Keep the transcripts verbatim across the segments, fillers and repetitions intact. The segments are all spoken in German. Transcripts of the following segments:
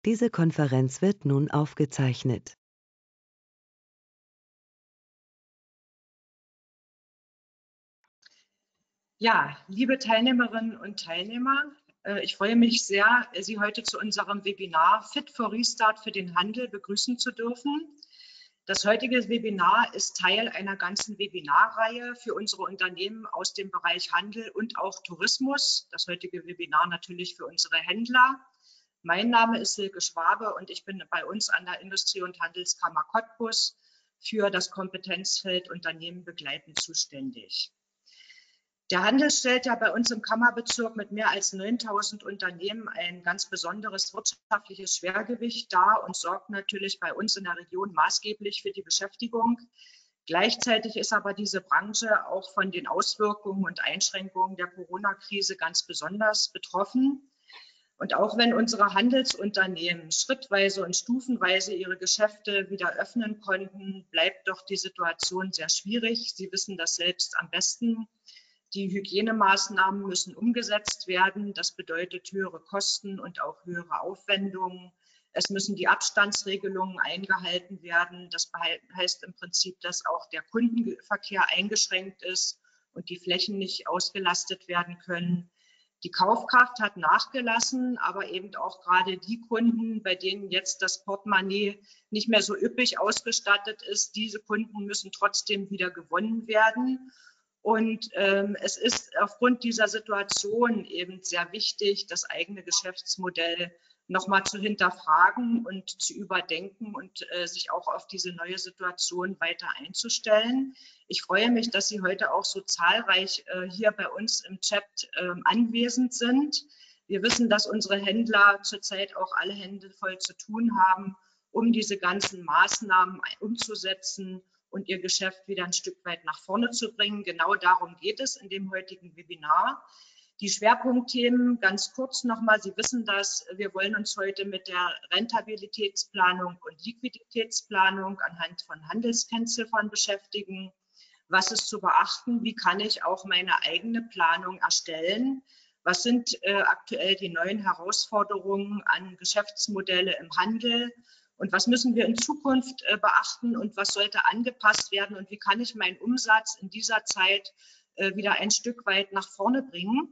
Diese Konferenz wird nun aufgezeichnet. Ja, liebe Teilnehmerinnen und Teilnehmer, ich freue mich sehr, Sie heute zu unserem Webinar Fit for Restart für den Handel begrüßen zu dürfen. Das heutige Webinar ist Teil einer ganzen Webinarreihe für unsere Unternehmen aus dem Bereich Handel und auch Tourismus. Das heutige Webinar natürlich für unsere Händler. Mein Name ist Silke Schwabe und ich bin bei uns an der Industrie- und Handelskammer Cottbus für das Kompetenzfeld Unternehmen begleiten zuständig. Der Handel stellt ja bei uns im Kammerbezirk mit mehr als neuntausend Unternehmen ein ganz besonderes wirtschaftliches Schwergewicht dar und sorgt natürlich bei uns in der Region maßgeblich für die Beschäftigung. Gleichzeitig ist aber diese Branche auch von den Auswirkungen und Einschränkungen der Corona-Krise ganz besonders betroffen. Und auch wenn unsere Handelsunternehmen schrittweise und stufenweise ihre Geschäfte wieder öffnen konnten, bleibt doch die Situation sehr schwierig. Sie wissen das selbst am besten. Die Hygienemaßnahmen müssen umgesetzt werden. Das bedeutet höhere Kosten und auch höhere Aufwendungen. Es müssen die Abstandsregelungen eingehalten werden. Das heißt im Prinzip, dass auch der Kundenverkehr eingeschränkt ist und die Flächen nicht ausgelastet werden können. Die Kaufkraft hat nachgelassen, aber eben auch gerade die Kunden, bei denen jetzt das Portemonnaie nicht mehr so üppig ausgestattet ist, diese Kunden müssen trotzdem wieder gewonnen werden. Und ähm, es ist aufgrund dieser Situation eben sehr wichtig, das eigene Geschäftsmodell nochmal zu hinterfragen und zu überdenken und äh, sich auch auf diese neue Situation weiter einzustellen. Ich freue mich, dass Sie heute auch so zahlreich äh, hier bei uns im Chat äh, anwesend sind. Wir wissen, dass unsere Händler zurzeit auch alle Hände voll zu tun haben, um diese ganzen Maßnahmen umzusetzen und ihr Geschäft wieder ein Stück weit nach vorne zu bringen. Genau darum geht es in dem heutigen Webinar. Die Schwerpunktthemen ganz kurz nochmal. Sie wissen das, wir wollen uns heute mit der Rentabilitätsplanung und Liquiditätsplanung anhand von Handelskennziffern beschäftigen. Was ist zu beachten? Wie kann ich auch meine eigene Planung erstellen? Was sind äh, aktuell die neuen Herausforderungen an Geschäftsmodelle im Handel? Und was müssen wir in Zukunft äh, beachten und was sollte angepasst werden? Und wie kann ich meinen Umsatz in dieser Zeit äh, wieder ein Stück weit nach vorne bringen?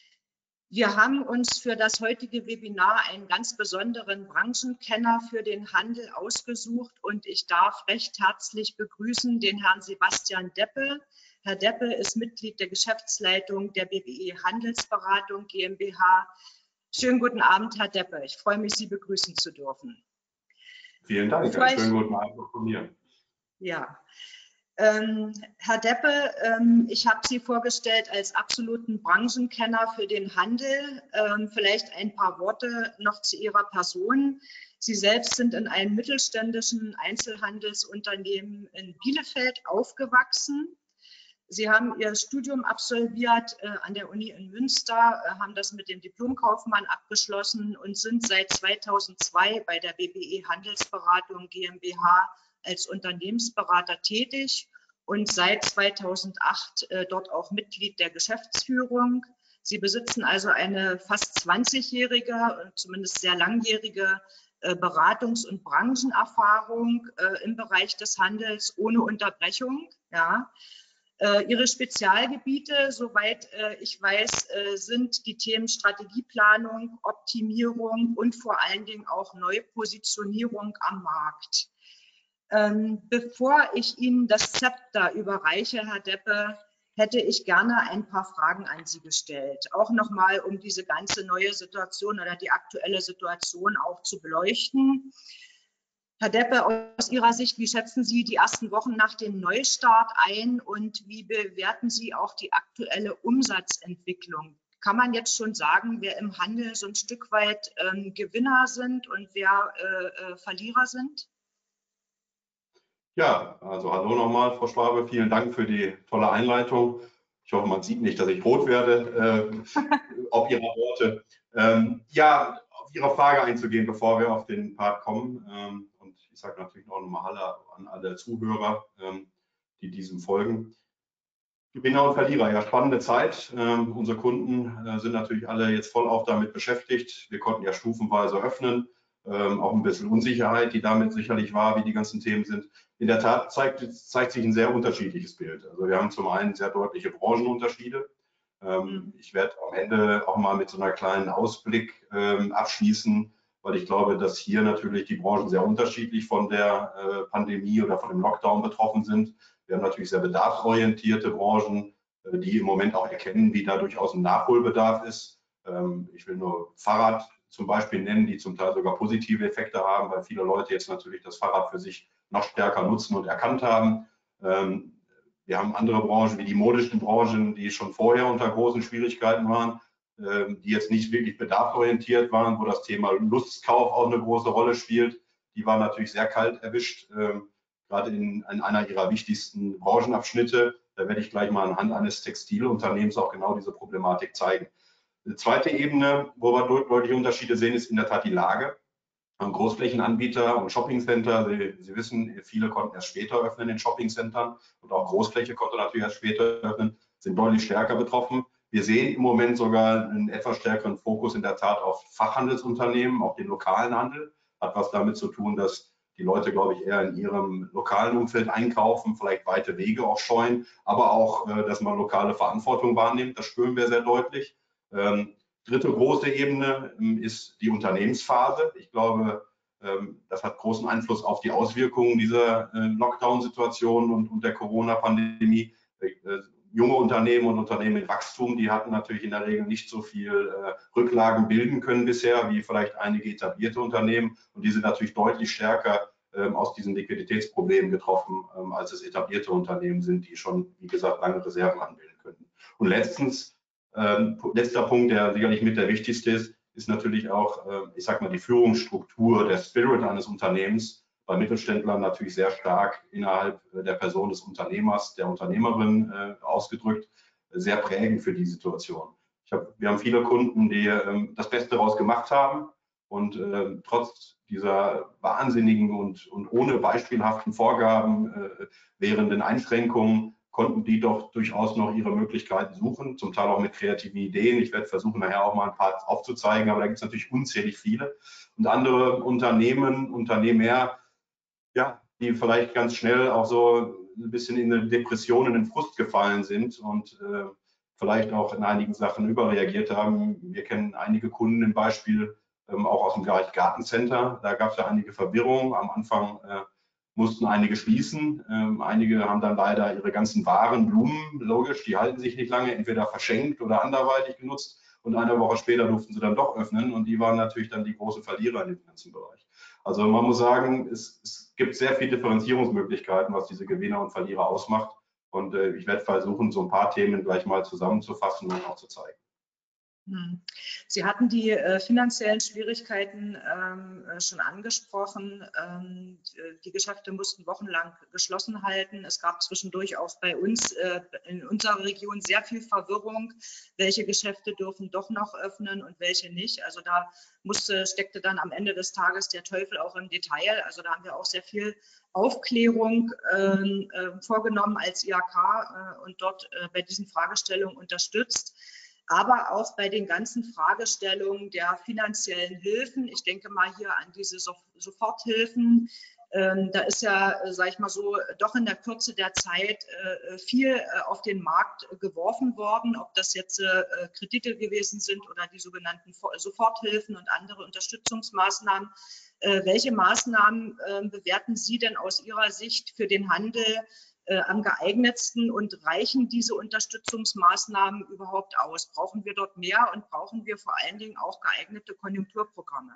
Wir haben uns für das heutige Webinar einen ganz besonderen Branchenkenner für den Handel ausgesucht und ich darf recht herzlich begrüßen den Herrn Sebastian Deppe. Herr Deppe ist Mitglied der Geschäftsleitung der B W E Handelsberatung GmbH. Schönen guten Abend, Herr Deppe. Ich freue mich, Sie begrüßen zu dürfen. Vielen Dank. Einen schönen guten Abend von mir. Ja. Ähm, Herr Deppe, ähm, ich habe Sie vorgestellt als absoluten Branchenkenner für den Handel. Ähm, vielleicht ein paar Worte noch zu Ihrer Person. Sie selbst sind in einem mittelständischen Einzelhandelsunternehmen in Bielefeld aufgewachsen. Sie haben Ihr Studium absolviert äh, an der Uni in Münster, äh, haben das mit dem Diplomkaufmann abgeschlossen und sind seit zweitausendzwei bei der B W E Handelsberatung GmbH als Unternehmensberater tätig und seit zweitausendacht äh, dort auch Mitglied der Geschäftsführung. Sie besitzen also eine fast zwanzigjährige, zumindest sehr langjährige äh, Beratungs- und Branchenerfahrung äh, im Bereich des Handels ohne Unterbrechung. Ja. Äh, ihre Spezialgebiete, soweit äh, ich weiß, äh, sind die Themen Strategieplanung, Optimierung und vor allen Dingen auch Neupositionierung am Markt. Ähm, bevor ich Ihnen das Zepter überreiche, Herr Deppe, hätte ich gerne ein paar Fragen an Sie gestellt. Auch nochmal, um diese ganze neue Situation oder die aktuelle Situation auch zu beleuchten. Herr Deppe, aus Ihrer Sicht, wie schätzen Sie die ersten Wochen nach dem Neustart ein und wie bewerten Sie auch die aktuelle Umsatzentwicklung? Kann man jetzt schon sagen, wer im Handel so ein Stück weit ähm, Gewinner sind und wer äh, äh, Verlierer sind? Ja, also hallo nochmal, Frau Schwabe. Vielen Dank für die tolle Einleitung. Ich hoffe, man sieht nicht, dass ich rot werde, äh, auf Ihre Worte. Ähm, ja, auf Ihre Frage einzugehen, bevor wir auf den Part kommen. Ähm, und ich sage natürlich auch nochmal Hallo an alle Zuhörer, ähm, die diesem folgen. Gewinner und Verlierer, ja, spannende Zeit. Ähm, unsere Kunden äh, sind natürlich alle jetzt voll auch damit beschäftigt. Wir konnten ja stufenweise öffnen. ähm, auch ein bisschen Unsicherheit, die damit sicherlich war, wie die ganzen Themen sind. In der Tat zeigt, zeigt sich ein sehr unterschiedliches Bild. Also wir haben zum einen sehr deutliche Branchenunterschiede. Ähm, ich werde am Ende auch mal mit so einer kleinen Ausblick ähm, abschließen, weil ich glaube, dass hier natürlich die Branchen sehr unterschiedlich von der äh, Pandemie oder von dem Lockdown betroffen sind. Wir haben natürlich sehr bedarfsorientierte Branchen, äh, die im Moment auch erkennen, wie da durchaus ein Nachholbedarf ist. Ähm, ich will nur Fahrrad zum Beispiel nennen, die zum Teil sogar positive Effekte haben, weil viele Leute jetzt natürlich das Fahrrad für sich noch stärker nutzen und erkannt haben. Ähm, Wir haben andere Branchen wie die modischen Branchen, die schon vorher unter großen Schwierigkeiten waren, die jetzt nicht wirklich bedarfsorientiert waren, wo das Thema Lustkauf auch eine große Rolle spielt. Die waren natürlich sehr kalt erwischt, gerade in, in einer ihrer wichtigsten Branchenabschnitte. Da werde ich gleich mal anhand eines Textilunternehmens auch genau diese Problematik zeigen. Die zweite Ebene, wo wir deutliche Unterschiede sehen, ist in der Tat die Lage. Großflächenanbieter und Shoppingcenter, Sie, Sie wissen, viele konnten erst später öffnen in Shoppingcentern und auch Großfläche konnte natürlich erst später öffnen, sind deutlich stärker betroffen. Wir sehen im Moment sogar einen etwas stärkeren Fokus in der Tat auf Fachhandelsunternehmen, auf den lokalen Handel. Hat was damit zu tun, dass die Leute, glaube ich, eher in ihrem lokalen Umfeld einkaufen, vielleicht weite Wege auch scheuen, aber auch, dass man lokale Verantwortung wahrnimmt. Das spüren wir sehr deutlich. Dritte große Ebene ist die Unternehmensphase. Ich glaube, das hat großen Einfluss auf die Auswirkungen dieser Lockdown-Situation und, und der Corona-Pandemie. Junge Unternehmen und Unternehmen mit Wachstum, die hatten natürlich in der Regel nicht so viel Rücklagen bilden können bisher, wie vielleicht einige etablierte Unternehmen. Und die sind natürlich deutlich stärker aus diesen Liquiditätsproblemen getroffen, als es etablierte Unternehmen sind, die schon, wie gesagt, lange Reserven anbilden könnten. Und letztens, Ähm, letzter Punkt, der sicherlich mit der wichtigste ist, ist natürlich auch, äh, ich sag mal, die Führungsstruktur, der Spirit eines Unternehmens. Bei Mittelständlern natürlich sehr stark innerhalb der Person des Unternehmers, der Unternehmerin äh, ausgedrückt, sehr prägend für die Situation. Ich hab, wir haben viele Kunden, die äh, das Beste daraus gemacht haben und äh, trotz dieser wahnsinnigen und, und ohne beispielhaften Vorgaben äh, währenden Einschränkungen konnten die doch durchaus noch ihre Möglichkeiten suchen, zum Teil auch mit kreativen Ideen. Ich werde versuchen, nachher auch mal ein paar aufzuzeigen, aber da gibt es natürlich unzählig viele. Und andere Unternehmen, Unternehmer, ja, die vielleicht ganz schnell auch so ein bisschen in eine Depression, in den Frust gefallen sind und äh, vielleicht auch in einigen Sachen überreagiert haben. Wir kennen einige Kunden im Beispiel, ähm, auch aus dem Bereich Gartencenter. Da gab es ja einige Verwirrungen. Am Anfang äh, mussten einige schließen. Ähm, einige haben dann leider ihre ganzen Waren, Blumen, logisch, die halten sich nicht lange, entweder verschenkt oder anderweitig genutzt. Und eine Woche später durften sie dann doch öffnen. Und die waren natürlich dann die großen Verlierer in dem ganzen Bereich. Also man muss sagen, es, es gibt sehr viele Differenzierungsmöglichkeiten, was diese Gewinner und Verlierer ausmacht. Und äh, ich werde versuchen, so ein paar Themen gleich mal zusammenzufassen und auch zu zeigen. Sie hatten die äh, finanziellen Schwierigkeiten ähm, schon angesprochen. Ähm, die Geschäfte mussten wochenlang geschlossen halten. Es gab zwischendurch auch bei uns äh, in unserer Region sehr viel Verwirrung, welche Geschäfte dürfen doch noch öffnen und welche nicht. Also da musste, steckte dann am Ende des Tages der Teufel auch im Detail. Also da haben wir auch sehr viel Aufklärung äh, äh, vorgenommen als I H K äh, und dort äh, bei diesen Fragestellungen unterstützt. Aber auch bei den ganzen Fragestellungen der finanziellen Hilfen. Ich denke mal hier an diese Soforthilfen. Ähm, da ist ja, sage ich mal so, doch in der Kürze der Zeit äh, viel äh, auf den Markt geworfen worden, ob das jetzt äh, Kredite gewesen sind oder die sogenannten Soforthilfen und andere Unterstützungsmaßnahmen. Äh, welche Maßnahmen äh, bewerten Sie denn aus Ihrer Sicht für den Handel Äh, am geeignetsten und reichen diese Unterstützungsmaßnahmen überhaupt aus? Brauchen wir dort mehr und brauchen wir vor allen Dingen auch geeignete Konjunkturprogramme?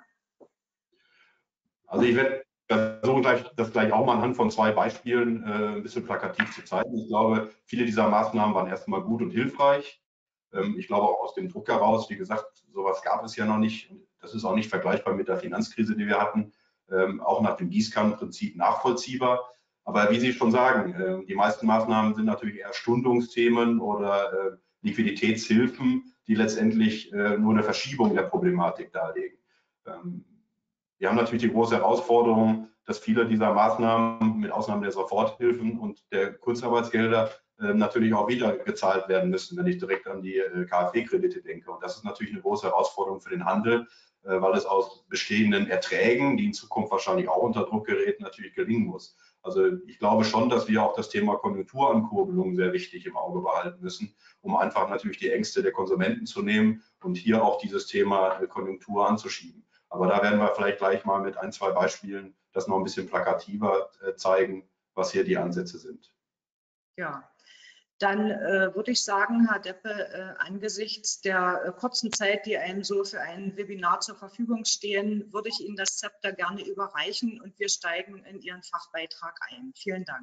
Also ich werde versuchen, gleich, das gleich auch mal anhand von zwei Beispielen äh, ein bisschen plakativ zu zeigen. Ich glaube, viele dieser Maßnahmen waren erstmal gut und hilfreich. Ähm, ich glaube auch aus dem Druck heraus, wie gesagt, sowas gab es ja noch nicht. Das ist auch nicht vergleichbar mit der Finanzkrise, die wir hatten. Ähm, auch nach dem Gießkannenprinzip nachvollziehbar. Aber wie Sie schon sagen, die meisten Maßnahmen sind natürlich eher Stundungsthemen oder Liquiditätshilfen, die letztendlich nur eine Verschiebung der Problematik darlegen. Wir haben natürlich die große Herausforderung, dass viele dieser Maßnahmen, mit Ausnahme der Soforthilfen und der Kurzarbeitsgelder, äh, natürlich auch wieder gezahlt werden müssen, wenn ich direkt an die äh, KfW-Kredite denke. Und das ist natürlich eine große Herausforderung für den Handel, äh, weil es aus bestehenden Erträgen, die in Zukunft wahrscheinlich auch unter Druck geraten, natürlich gelingen muss. Also ich glaube schon, dass wir auch das Thema Konjunkturankurbelung sehr wichtig im Auge behalten müssen, um einfach natürlich die Ängste der Konsumenten zu nehmen und hier auch dieses Thema Konjunktur anzuschieben. Aber da werden wir vielleicht gleich mal mit ein, zwei Beispielen das noch ein bisschen plakativer zeigen, was hier die Ansätze sind. Ja, dann äh, würde ich sagen, Herr Deppe, äh, angesichts der äh, kurzen Zeit, die einem so für ein Webinar zur Verfügung stehen, würde ich Ihnen das Zepter gerne überreichen und wir steigen in Ihren Fachbeitrag ein. Vielen Dank.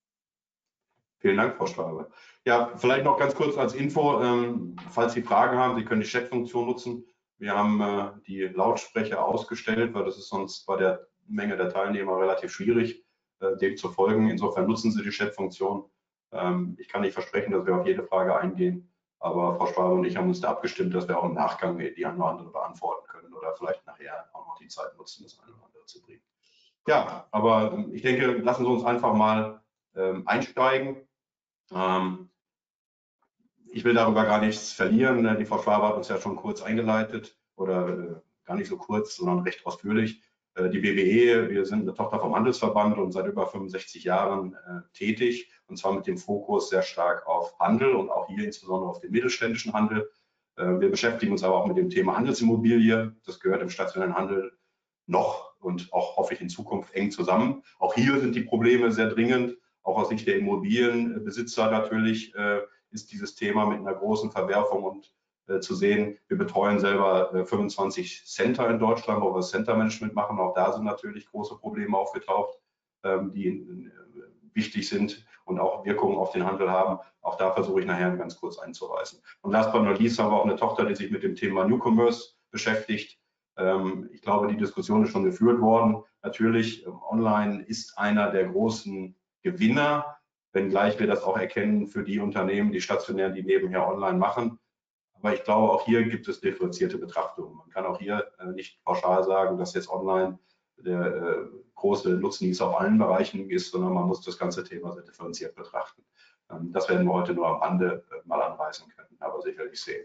Vielen Dank, Frau Schwabe. Ja, vielleicht noch ganz kurz als Info, ähm, falls Sie Fragen haben, Sie können die Chat-Funktion nutzen. Wir haben äh, die Lautsprecher ausgestellt, weil das ist sonst bei der Menge der Teilnehmer relativ schwierig, äh, dem zu folgen. Insofern nutzen Sie die Chat-Funktion. Ähm, ich kann nicht versprechen, dass wir auf jede Frage eingehen, aber Frau Schwabe und ich haben uns da abgestimmt, dass wir auch im Nachgang die eine oder andere beantworten können oder vielleicht nachher auch noch die Zeit nutzen, das eine oder andere zu bringen. Ja, aber ähm, ich denke, lassen Sie uns einfach mal ähm, einsteigen. Ähm, ich will darüber gar nichts verlieren. Die Frau Schwabe hat uns ja schon kurz eingeleitet oder äh, gar nicht so kurz, sondern recht ausführlich. Äh, die B W E, wir sind eine Tochter vom Handelsverband und seit über fünfundsechzig Jahren äh, tätig, und zwar mit dem Fokus sehr stark auf Handel und auch hier insbesondere auf den mittelständischen Handel. Äh, wir beschäftigen uns aber auch mit dem Thema Handelsimmobilie. Das gehört im stationären Handel noch und auch hoffe ich in Zukunft eng zusammen. Auch hier sind die Probleme sehr dringend. Auch aus Sicht der Immobilienbesitzer natürlich äh, ist dieses Thema mit einer großen Verwerfung und äh, zu sehen. Wir betreuen selber äh, fünfundzwanzig Center in Deutschland, wo wir Center Management machen. Auch da sind natürlich große Probleme aufgetaucht, ähm, die äh, wichtig sind und auch Wirkungen auf den Handel haben. Auch da versuche ich nachher ganz kurz einzureißen. Und last but not least haben wir auch eine Tochter, die sich mit dem Thema New Commerce beschäftigt. Ähm, ich glaube, die Diskussion ist schon geführt worden. Natürlich, ähm, online ist einer der großen Gewinner, wenngleich wir das auch erkennen für die Unternehmen, die stationär, die nebenher online machen. Aber ich glaube, auch hier gibt es differenzierte Betrachtungen. Man kann auch hier äh, nicht pauschal sagen, dass jetzt online der äh, große Nutznießer auf allen Bereichen ist, sondern man muss das ganze Thema sehr differenziert betrachten. Ähm, das werden wir heute nur am Rande äh, mal anreißen können, aber sicherlich sehen.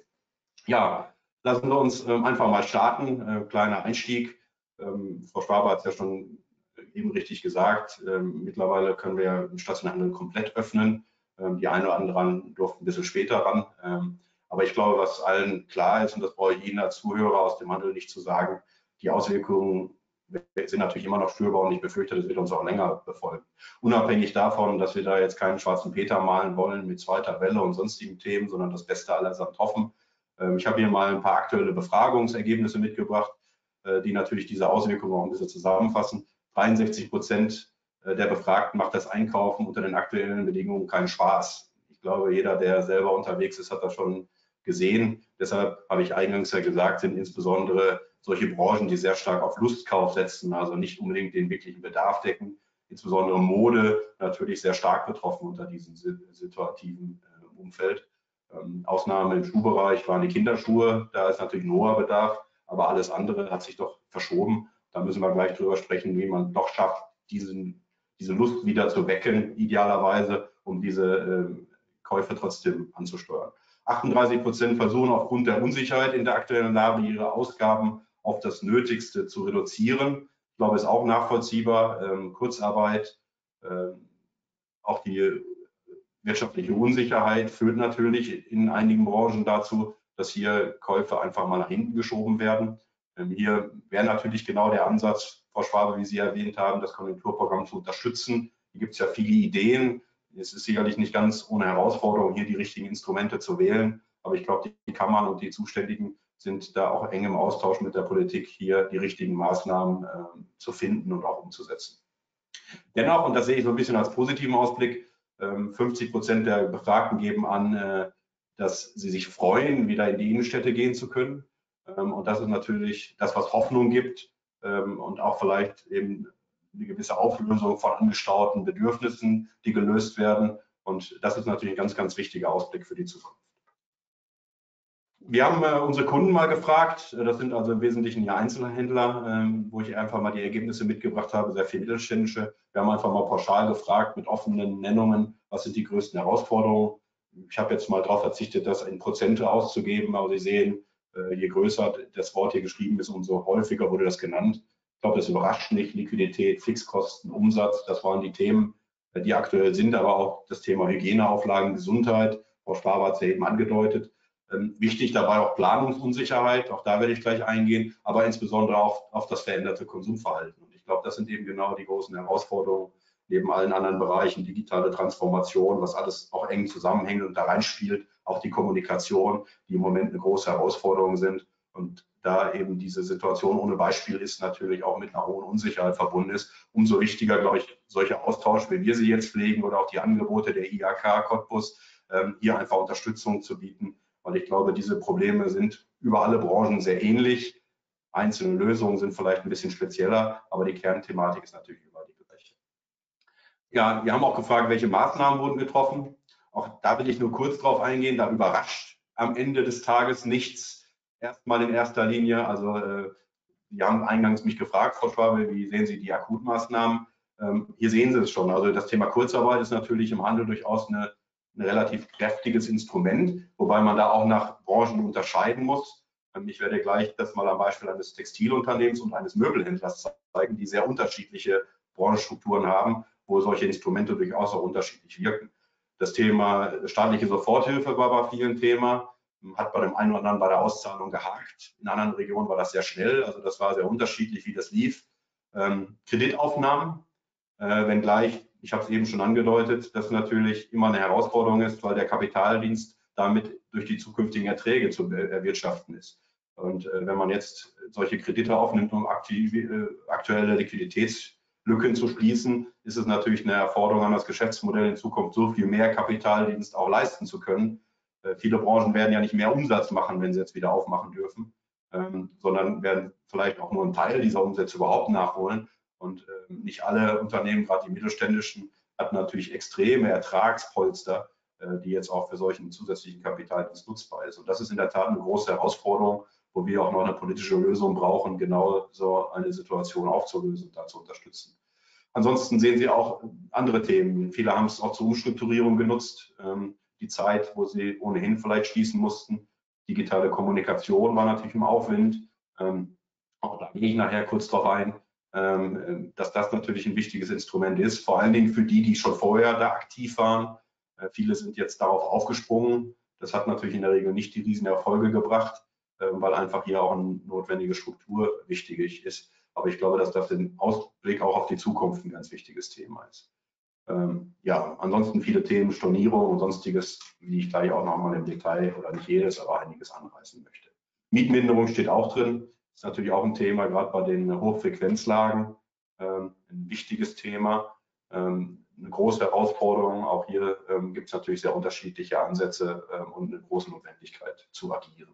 Ja, lassen wir uns ähm, einfach mal starten. Äh, kleiner Einstieg. Ähm, Frau Schwabe hat es ja schon eben richtig gesagt. Ähm, mittlerweile können wir den stationären Handel komplett öffnen. Ähm, die einen oder anderen durften ein bisschen später ran. Ähm, aber ich glaube, was allen klar ist, und das brauche ich Ihnen als Zuhörer aus dem Handel nicht zu sagen, die Auswirkungen sind natürlich immer noch spürbar und ich befürchte, das wird uns auch länger befolgen. Unabhängig davon, dass wir da jetzt keinen schwarzen Peter malen wollen mit zweiter Welle und sonstigen Themen, sondern das Beste allersamt hoffen. Ich habe hier mal ein paar aktuelle Befragungsergebnisse mitgebracht, die natürlich diese Auswirkungen auch ein bisschen zusammenfassen. dreiundsechzig Prozent der Befragten macht das Einkaufen unter den aktuellen Bedingungen keinen Spaß. Ich glaube, jeder, der selber unterwegs ist, hat das schon gesehen. Deshalb habe ich eingangs ja gesagt, sind insbesondere solche Branchen, die sehr stark auf Lustkauf setzen, also nicht unbedingt den wirklichen Bedarf decken, insbesondere Mode natürlich sehr stark betroffen unter diesem situativen Umfeld. Ähm, Ausnahme im Schuhbereich waren die Kinderschuhe, da ist natürlich ein hoher Bedarf, aber alles andere hat sich doch verschoben. Da müssen wir gleich drüber sprechen, wie man doch schafft, diesen, diese Lust wieder zu wecken, idealerweise, um diese äh, Käufe trotzdem anzusteuern. achtunddreißig Prozent versuchen aufgrund der Unsicherheit in der aktuellen Lage ihre Ausgaben auf das Nötigste zu reduzieren. Ich glaube, ist auch nachvollziehbar. Ähm, Kurzarbeit, ähm, auch die wirtschaftliche Unsicherheit führt natürlich in einigen Branchen dazu, dass hier Käufe einfach mal nach hinten geschoben werden. Ähm, hier wäre natürlich genau der Ansatz, Frau Schwabe, wie Sie erwähnt haben, das Konjunkturprogramm zu unterstützen. Hier gibt es ja viele Ideen. Es ist sicherlich nicht ganz ohne Herausforderung, hier die richtigen Instrumente zu wählen. Aber ich glaube, die Kammern und die Zuständigen sind da auch eng im Austausch mit der Politik, hier die richtigen Maßnahmen äh, zu finden und auch umzusetzen. Dennoch, und das sehe ich so ein bisschen als positiven Ausblick, äh, fünfzig Prozent der Befragten geben an, äh, dass sie sich freuen, wieder in die Innenstädte gehen zu können. Ähm, und das ist natürlich das, was Hoffnung gibt ähm, und auch vielleicht eben eine gewisse Auflösung von angestauten Bedürfnissen, die gelöst werden. Und das ist natürlich ein ganz, ganz wichtiger Ausblick für die Zukunft. Wir haben äh, unsere Kunden mal gefragt, das sind also im Wesentlichen die Einzelhändler, ähm, wo ich einfach mal die Ergebnisse mitgebracht habe, sehr viele mittelständische. Wir haben einfach mal pauschal gefragt mit offenen Nennungen, was sind die größten Herausforderungen. Ich habe jetzt mal darauf verzichtet, das in Prozente auszugeben, aber Sie sehen, äh, je größer das Wort hier geschrieben ist, umso häufiger wurde das genannt. Ich glaube, das überrascht nicht. Liquidität, Fixkosten, Umsatz, das waren die Themen, die aktuell sind, aber auch das Thema Hygieneauflagen, Gesundheit. Frau Schwaber hat es ja eben angedeutet. Ähm, wichtig dabei auch Planungsunsicherheit, auch da werde ich gleich eingehen, aber insbesondere auch auf das veränderte Konsumverhalten. Und ich glaube, das sind eben genau die großen Herausforderungen, neben allen anderen Bereichen, digitale Transformation, was alles auch eng zusammenhängt und da reinspielt, auch die Kommunikation, die im Moment eine große Herausforderung sind. Und da eben diese Situation ohne Beispiel ist, natürlich auch mit einer hohen Unsicherheit verbunden ist, umso wichtiger, glaube ich, solche Austausch, wie wir sie jetzt pflegen oder auch die Angebote der I H K Cottbus, hier einfach Unterstützung zu bieten, weil ich glaube, diese Probleme sind über alle Branchen sehr ähnlich. Einzelne Lösungen sind vielleicht ein bisschen spezieller, aber die Kernthematik ist natürlich überall die gleiche. Ja, wir haben auch gefragt, welche Maßnahmen wurden getroffen. Auch da will ich nur kurz drauf eingehen. Da überrascht am Ende des Tages nichts. Erstmal in erster Linie, also äh, wir haben eingangs mich gefragt, Frau Schwabe, wie sehen Sie die Akutmaßnahmen? Ähm, hier sehen Sie es schon. Also das Thema Kurzarbeit ist natürlich im Handel durchaus eine ein relativ kräftiges Instrument, wobei man da auch nach Branchen unterscheiden muss. Ich werde gleich das mal am Beispiel eines Textilunternehmens und eines Möbelhändlers zeigen, die sehr unterschiedliche Branchenstrukturen haben, wo solche Instrumente durchaus auch unterschiedlich wirken. Das Thema staatliche Soforthilfe war bei vielen Thema, hat bei dem einen oder anderen bei der Auszahlung gehakt. In anderen Regionen war das sehr schnell, also das war sehr unterschiedlich, wie das lief. Ähm, Kreditaufnahmen, äh, wenngleich, ich habe es eben schon angedeutet, dass natürlich immer eine Herausforderung ist, weil der Kapitaldienst damit durch die zukünftigen Erträge zu erwirtschaften ist. Und äh, wenn man jetzt solche Kredite aufnimmt, um aktiv, äh, aktuelle Liquiditätslücken zu schließen, ist es natürlich eine Erforderung an das Geschäftsmodell in Zukunft, so viel mehr Kapitaldienst auch leisten zu können. Äh, viele Branchen werden ja nicht mehr Umsatz machen, wenn sie jetzt wieder aufmachen dürfen, ähm, sondern werden vielleicht auch nur einen Teil dieser Umsätze überhaupt nachholen. Und äh, nicht alle Unternehmen, gerade die mittelständischen, hatten natürlich extreme Ertragspolster, äh, die jetzt auch für solchen zusätzlichen Kapitaldienst nutzbar ist. Und das ist in der Tat eine große Herausforderung, wo wir auch noch eine politische Lösung brauchen, genau so eine Situation aufzulösen und da zu unterstützen. Ansonsten sehen Sie auch andere Themen. Viele haben es auch zur Umstrukturierung genutzt. Ähm, die Zeit, wo sie ohnehin vielleicht schließen mussten. Digitale Kommunikation war natürlich im Aufwind. Ähm, auch da gehe ich nachher kurz drauf ein. Dass das natürlich ein wichtiges Instrument ist, vor allen Dingen für die, die schon vorher da aktiv waren. Viele sind jetzt darauf aufgesprungen. Das hat natürlich in der Regel nicht die riesen Erfolge gebracht, weil einfach hier auch eine notwendige Struktur wichtig ist. Aber ich glaube, dass das im Ausblick auch auf die Zukunft ein ganz wichtiges Thema ist. Ja, ansonsten viele Themen, Stornierung und sonstiges, wie ich gleich auch nochmal im Detail oder nicht jedes, aber einiges anreißen möchte. Mietminderung steht auch drin. Das ist natürlich auch ein Thema, gerade bei den Hochfrequenzlagen, ähm, ein wichtiges Thema, ähm, eine große Herausforderung. Auch hier ähm, gibt es natürlich sehr unterschiedliche Ansätze ähm, und eine große Notwendigkeit zu agieren.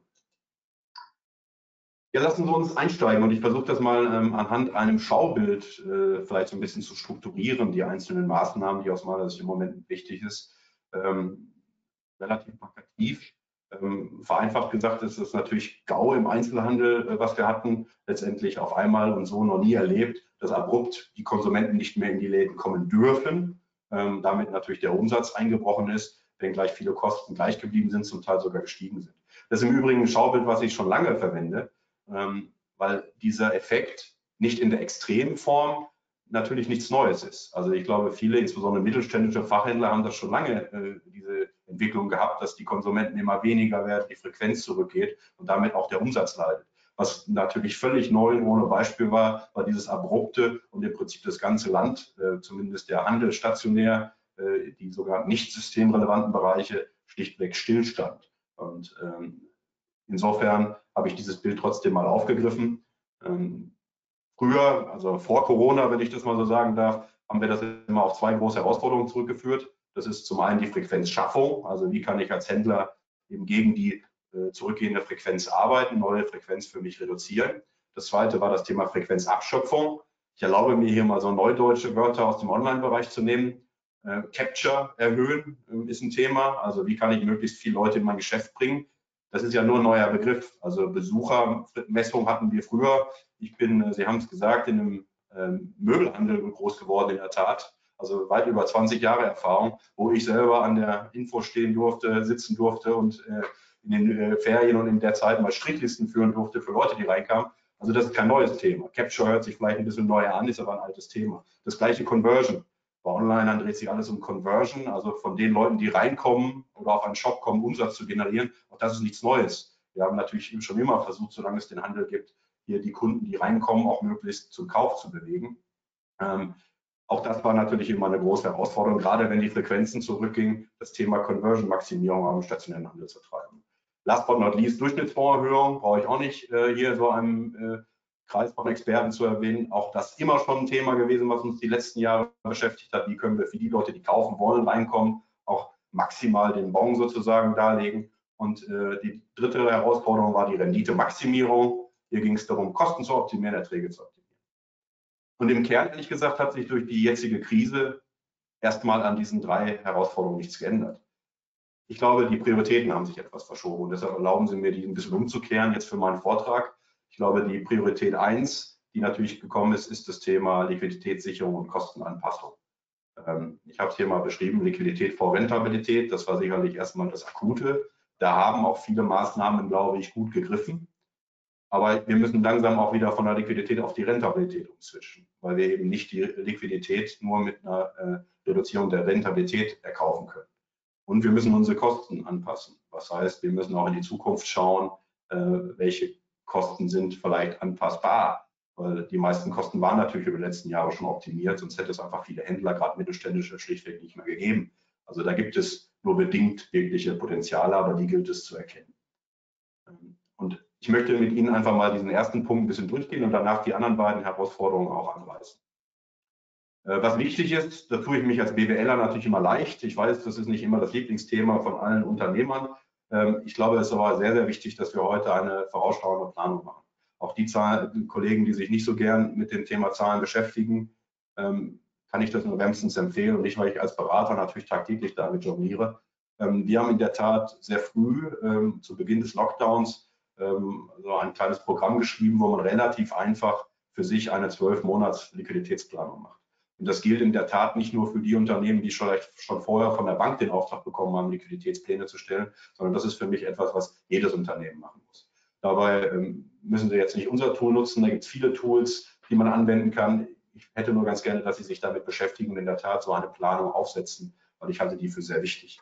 Ja, lassen Sie uns einsteigen und ich versuche das mal ähm, anhand einem Schaubild äh, vielleicht so ein bisschen zu strukturieren, die einzelnen Maßnahmen, die aus meiner Sicht im Moment wichtig ist, ähm, relativ plakativ. Ähm, vereinfacht gesagt ist es natürlich GAU im Einzelhandel, äh, was wir hatten, letztendlich auf einmal und so noch nie erlebt, dass abrupt die Konsumenten nicht mehr in die Läden kommen dürfen, ähm, damit natürlich der Umsatz eingebrochen ist, wenngleich viele Kosten gleich geblieben sind, zum Teil sogar gestiegen sind. Das ist im Übrigen ein Schaubild, was ich schon lange verwende, ähm, weil dieser Effekt nicht in der extremen Form natürlich nichts Neues ist. Also ich glaube, viele, insbesondere mittelständische Fachhändler, haben das schon lange, äh, diese Entwicklung gehabt, dass die Konsumenten immer weniger werden, die Frequenz zurückgeht und damit auch der Umsatz leidet. Was natürlich völlig neu und ohne Beispiel war, war dieses abrupte und im Prinzip das ganze Land, äh, zumindest der Handel stationär, äh, die sogar nicht systemrelevanten Bereiche, schlichtweg stillstand. Und ähm, insofern habe ich dieses Bild trotzdem mal aufgegriffen. Ähm, Früher, also vor Corona, wenn ich das mal so sagen darf, haben wir das immer auf zwei große Herausforderungen zurückgeführt. Das ist zum einen die Frequenzschaffung, also wie kann ich als Händler eben gegen die äh, zurückgehende Frequenz arbeiten, neue Frequenz für mich reduzieren. Das zweite war das Thema Frequenzabschöpfung. Ich erlaube mir hier mal so neudeutsche Wörter aus dem Online-Bereich zu nehmen. Äh, Capture erhöhen äh, ist ein Thema, also wie kann ich möglichst viele Leute in mein Geschäft bringen. das ist ja nur ein neuer Begriff. Also Besuchermessung hatten wir früher. Ich bin, Sie haben es gesagt, in einem ähm, Möbelhandel groß geworden in der Tat. Also weit über zwanzig Jahre Erfahrung, wo ich selber an der Info stehen durfte, sitzen durfte und äh, in den äh, Ferien und in der Zeit mal Strichlisten führen durfte für Leute, die reinkamen. Also das ist kein neues Thema. Capture hört sich vielleicht ein bisschen neuer an, ist aber ein altes Thema. Das gleiche Conversion. Bei Online dreht sich alles um Conversion, also von den Leuten, die reinkommen oder auf einen Shop kommen, Umsatz zu generieren. Auch das ist nichts Neues. Wir haben natürlich schon immer versucht, solange es den Handel gibt, hier die Kunden, die reinkommen, auch möglichst zum Kauf zu bewegen. Ähm, auch das war natürlich immer eine große Herausforderung, gerade wenn die Frequenzen zurückgingen, das Thema Conversion-Maximierung am stationären Handel zu treiben. Last but not least, Durchschnittsfondserhöhung, brauche ich auch nicht äh, hier so einem äh, Kreis von Experten zu erwähnen. Auch das immer schon ein Thema gewesen, was uns die letzten Jahre beschäftigt hat. Wie können wir für die Leute, die kaufen wollen, reinkommen, auch maximal den Bon sozusagen darlegen. Und äh, die dritte Herausforderung war die Rendite-Maximierung. Hier ging es darum, Kosten zu optimieren, Erträge zu optimieren. Und im Kern, ehrlich gesagt, hat sich durch die jetzige Krise erstmal an diesen drei Herausforderungen nichts geändert. Ich glaube, die Prioritäten haben sich etwas verschoben und deshalb erlauben Sie mir, die ein bisschen umzukehren jetzt für meinen Vortrag. Ich glaube, die Priorität eins, die natürlich gekommen ist, ist das Thema Liquiditätssicherung und Kostenanpassung. Ähm, ich habe es hier mal beschrieben, Liquidität vor Rentabilität, das war sicherlich erstmal das Akute. Da haben auch viele Maßnahmen, glaube ich, gut gegriffen. Aber wir müssen langsam auch wieder von der Liquidität auf die Rentabilität umswitchen, weil wir eben nicht die Liquidität nur mit einer äh, Reduzierung der Rentabilität erkaufen können. Und wir müssen unsere Kosten anpassen. Was heißt, wir müssen auch in die Zukunft schauen, äh, welche Kosten sind vielleicht anpassbar. Weil die meisten Kosten waren natürlich über die letzten Jahre schon optimiert, sonst hätte es einfach viele Händler, gerade mittelständische, schlichtweg nicht mehr gegeben. Also da gibt es nur bedingt wirkliche Potenziale, aber die gilt es zu erkennen. Und ich möchte mit Ihnen einfach mal diesen ersten Punkt ein bisschen durchgehen und danach die anderen beiden Herausforderungen auch anreißen. Was wichtig ist, da tue ich mich als BWLer natürlich immer leicht. Ich weiß, das ist nicht immer das Lieblingsthema von allen Unternehmern. Ich glaube, es ist aber sehr, sehr wichtig, dass wir heute eine vorausschauende Planung machen. Auch die Zahlen, Kollegen, die sich nicht so gern mit dem Thema Zahlen beschäftigen, kann ich das nur wärmstens empfehlen und nicht, weil ich als Berater natürlich tagtäglich damit jongliere. Wir haben in der Tat sehr früh, zu Beginn des Lockdowns, so ein kleines Programm geschrieben, wo man relativ einfach für sich eine zwölf Monats Liquiditätsplanung macht. Und das gilt in der Tat nicht nur für die Unternehmen, die vielleicht schon vorher von der Bank den Auftrag bekommen haben, Liquiditätspläne zu stellen, sondern das ist für mich etwas, was jedes Unternehmen machen muss. Dabei müssen Sie jetzt nicht unser Tool nutzen, da gibt es viele Tools, die man anwenden kann. Ich hätte nur ganz gerne, dass Sie sich damit beschäftigen und in der Tat so eine Planung aufsetzen, weil ich halte die für sehr wichtig.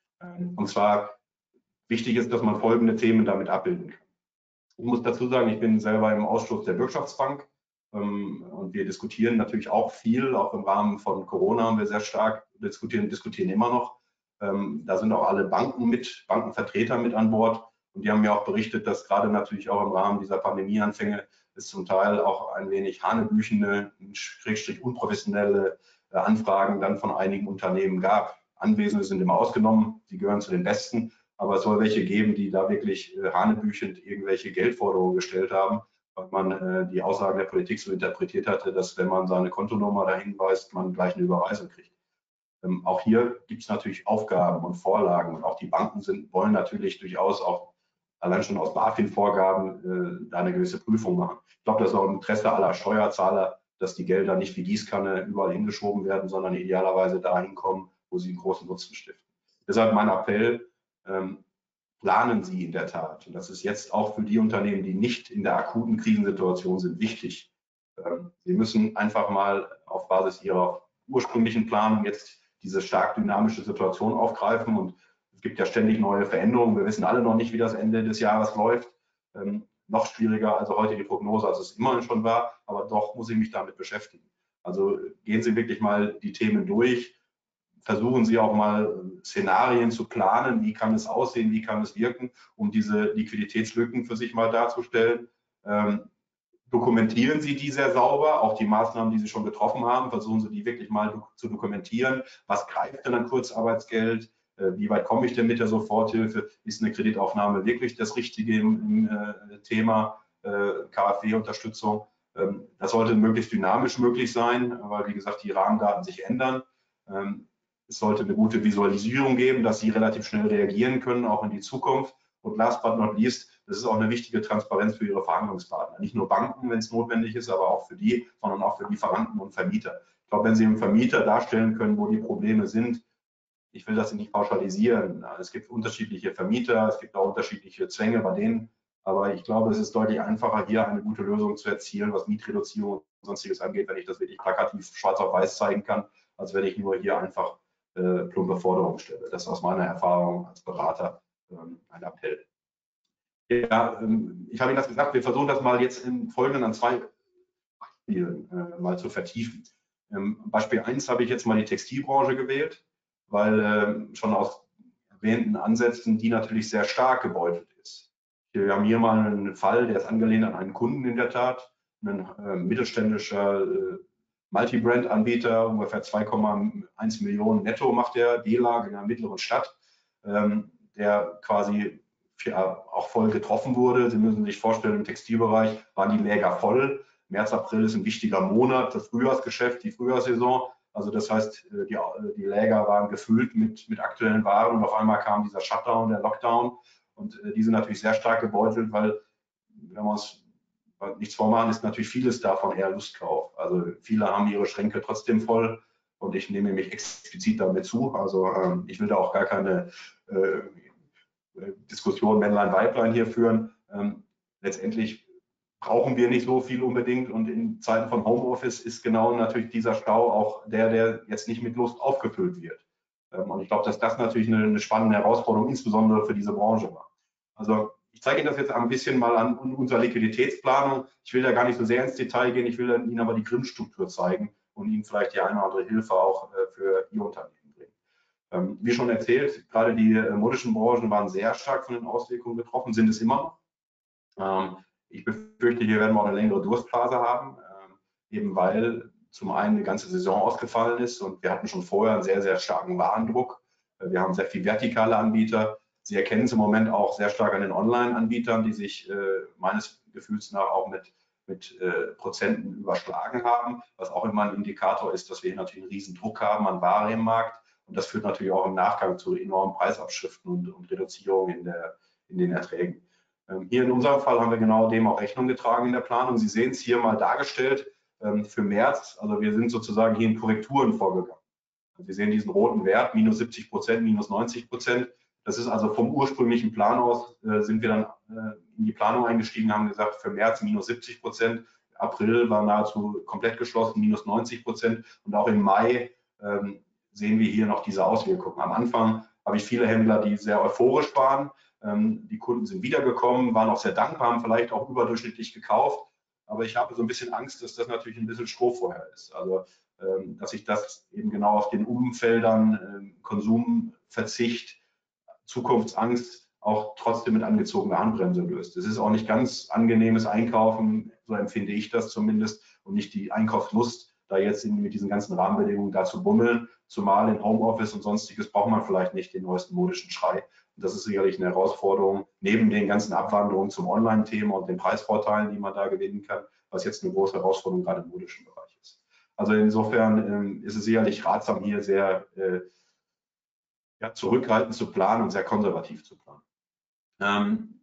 Und zwar wichtig ist, dass man folgende Themen damit abbilden kann. Ich muss dazu sagen, ich bin selber im Ausschuss der Bürgschaftsbank ähm, und wir diskutieren natürlich auch viel, auch im Rahmen von Corona haben wir sehr stark diskutieren, diskutieren immer noch. Ähm, da sind auch alle Banken mit, Bankenvertreter mit an Bord und die haben mir auch berichtet, dass gerade natürlich auch im Rahmen dieser Pandemieanfänge es zum Teil auch ein wenig hanebüchene, schrägstrich unprofessionelle äh, Anfragen dann von einigen Unternehmen gab. Anwesende sind immer ausgenommen, die gehören zu den Besten. Aber es soll welche geben, die da wirklich äh, hanebüchend irgendwelche Geldforderungen gestellt haben, weil man äh, die Aussagen der Politik so interpretiert hatte, dass wenn man seine Kontonummer dahin weist, man gleich eine Überweisung kriegt. Ähm, auch hier gibt es natürlich Aufgaben und Vorlagen und auch die Banken sind, wollen natürlich durchaus auch allein schon aus BaFin-Vorgaben äh, da eine gewisse Prüfung machen. Ich glaube, das ist auch im Interesse aller Steuerzahler, dass die Gelder nicht wie Gießkanne überall hingeschoben werden, sondern idealerweise dahin kommen, wo sie einen großen Nutzen stiften. Deshalb mein Appell, Ähm, planen Sie in der Tat. Und das ist jetzt auch für die Unternehmen, die nicht in der akuten Krisensituation sind, wichtig. Ähm, Sie müssen einfach mal auf Basis Ihrer ursprünglichen Planung jetzt diese stark dynamische Situation aufgreifen. Und es gibt ja ständig neue Veränderungen. Wir wissen alle noch nicht, wie das Ende des Jahres läuft. Ähm, noch schwieriger also heute die Prognose, als es immer schon war. Aber doch muss ich mich damit beschäftigen. Also gehen Sie wirklich mal die Themen durch. Versuchen Sie auch mal Szenarien zu planen, wie kann es aussehen, wie kann es wirken, um diese Liquiditätslücken für sich mal darzustellen. Ähm, dokumentieren Sie die sehr sauber, auch die Maßnahmen, die Sie schon getroffen haben, versuchen Sie die wirklich mal do zu dokumentieren. Was greift denn an Kurzarbeitsgeld? Äh, wie weit komme ich denn mit der Soforthilfe? Ist eine Kreditaufnahme wirklich das Richtige im, im äh, Thema äh, KfW-Unterstützung? Ähm, das sollte möglichst dynamisch möglich sein, weil, wie gesagt, die Rahmendaten sich ändern. Ähm, Es sollte eine gute Visualisierung geben, dass Sie relativ schnell reagieren können, auch in die Zukunft. Und last but not least, das ist auch eine wichtige Transparenz für Ihre Verhandlungspartner. Nicht nur Banken, wenn es notwendig ist, aber auch für die, sondern auch für Lieferanten und Vermieter. Ich glaube, wenn Sie dem Vermieter darstellen können, wo die Probleme sind, ich will das nicht pauschalisieren. Es gibt unterschiedliche Vermieter, es gibt auch unterschiedliche Zwänge bei denen. Aber ich glaube, es ist deutlich einfacher, hier eine gute Lösung zu erzielen, was Mietreduzierung und Sonstiges angeht, wenn ich das wirklich plakativ schwarz auf weiß zeigen kann, als wenn ich nur hier einfach äh, plumpe Forderungen stelle. Das ist aus meiner Erfahrung als Berater ähm, ein Appell. Ja, ähm, ich habe Ihnen das gesagt, wir versuchen das mal jetzt im Folgenden an zwei Beispielen äh, mal zu vertiefen. Ähm, Beispiel eins habe ich jetzt mal die Textilbranche gewählt, weil äh, schon aus erwähnten Ansätzen die natürlich sehr stark gebeutelt ist. Wir haben hier mal einen Fall, der ist angelehnt an einen Kunden in der Tat, ein äh, mittelständischer äh, Multibrand-Anbieter, ungefähr zwei Komma eins Millionen netto macht der, D-Lage in einer mittleren Stadt, ähm, der quasi ja, auch voll getroffen wurde. Sie müssen sich vorstellen, im Textilbereich waren die Läger voll. März, April ist ein wichtiger Monat, das Frühjahrsgeschäft, die Frühjahrssaison. Also das heißt, die, die Läger waren gefüllt mit, mit aktuellen Waren und auf einmal kam dieser Shutdown, der Lockdown. Und äh, die sind natürlich sehr stark gebeutelt, weil, wenn wir uns nichts vormachen, ist natürlich vieles davon eher Lustkauf. Also viele haben ihre Schränke trotzdem voll und ich nehme mich explizit damit zu. Also ähm, ich will da auch gar keine äh, Diskussion Männlein, Weiblein hier führen. Ähm, letztendlich brauchen wir nicht so viel unbedingt und in Zeiten von Homeoffice ist genau natürlich dieser Stau auch der, der jetzt nicht mit Lust aufgefüllt wird. Ähm, und ich glaube, dass das natürlich eine, eine spannende Herausforderung insbesondere für diese Branche war. Also ich zeige Ihnen das jetzt ein bisschen mal an unserer Liquiditätsplanung. Ich will da gar nicht so sehr ins Detail gehen, ich will Ihnen aber die Grimm-Struktur zeigen und Ihnen vielleicht die eine oder andere Hilfe auch für Ihr Unternehmen bringen. Ähm, wie schon erzählt, gerade die modischen Branchen waren sehr stark von den Auswirkungen betroffen, sind es immer noch. Ähm, ich befürchte, hier werden wir auch eine längere Durstphase haben, ähm, eben weil zum einen eine ganze Saison ausgefallen ist und wir hatten schon vorher einen sehr, sehr starken Warendruck. Wir haben sehr viel vertikale Anbieter. Sie erkennen es im Moment auch sehr stark an den Online-Anbietern, die sich äh, meines Gefühls nach auch mit, mit äh, Prozenten überschlagen haben, was auch immer ein Indikator ist, dass wir hier natürlich einen riesen Druck haben an Ware im Markt. Und das führt natürlich auch im Nachgang zu enormen Preisabschriften und, und Reduzierungen in, der, in den Erträgen. Ähm, hier in unserem Fall haben wir genau dem auch Rechnung getragen in der Planung. Sie sehen es hier mal dargestellt ähm, für März. Also wir sind sozusagen hier in Korrekturen vorgegangen. Sie sehen diesen roten Wert, minus siebzig Prozent, minus neunzig Prozent. Das ist also vom ursprünglichen Plan aus, äh, sind wir dann äh, in die Planung eingestiegen, haben gesagt, für März minus siebzig Prozent, April war nahezu komplett geschlossen, minus neunzig Prozent und auch im Mai ähm, sehen wir hier noch diese Auswirkungen. Am Anfang habe ich viele Händler, die sehr euphorisch waren. Ähm, die Kunden sind wiedergekommen, waren auch sehr dankbar, haben vielleicht auch überdurchschnittlich gekauft. Aber ich habe so ein bisschen Angst, dass das natürlich ein bisschen Strohfeuer ist. Also, ähm, dass sich das eben genau auf den Umfeldern, ähm, Konsumverzicht, Zukunftsangst auch trotzdem mit angezogener Handbremse löst. Es ist auch nicht ganz angenehmes Einkaufen, so empfinde ich das zumindest, und nicht die Einkaufslust, da jetzt in, mit diesen ganzen Rahmenbedingungen da zu bummeln, zumal in Homeoffice und sonstiges braucht man vielleicht nicht den neuesten modischen Schrei. Und das ist sicherlich eine Herausforderung, neben den ganzen Abwanderungen zum Online-Thema und den Preisvorteilen, die man da gewinnen kann, was jetzt eine große Herausforderung gerade im modischen Bereich ist. Also insofern ähm, ist es sicherlich ratsam, hier sehr äh, ja, zurückhaltend zu planen und sehr konservativ zu planen. Ähm,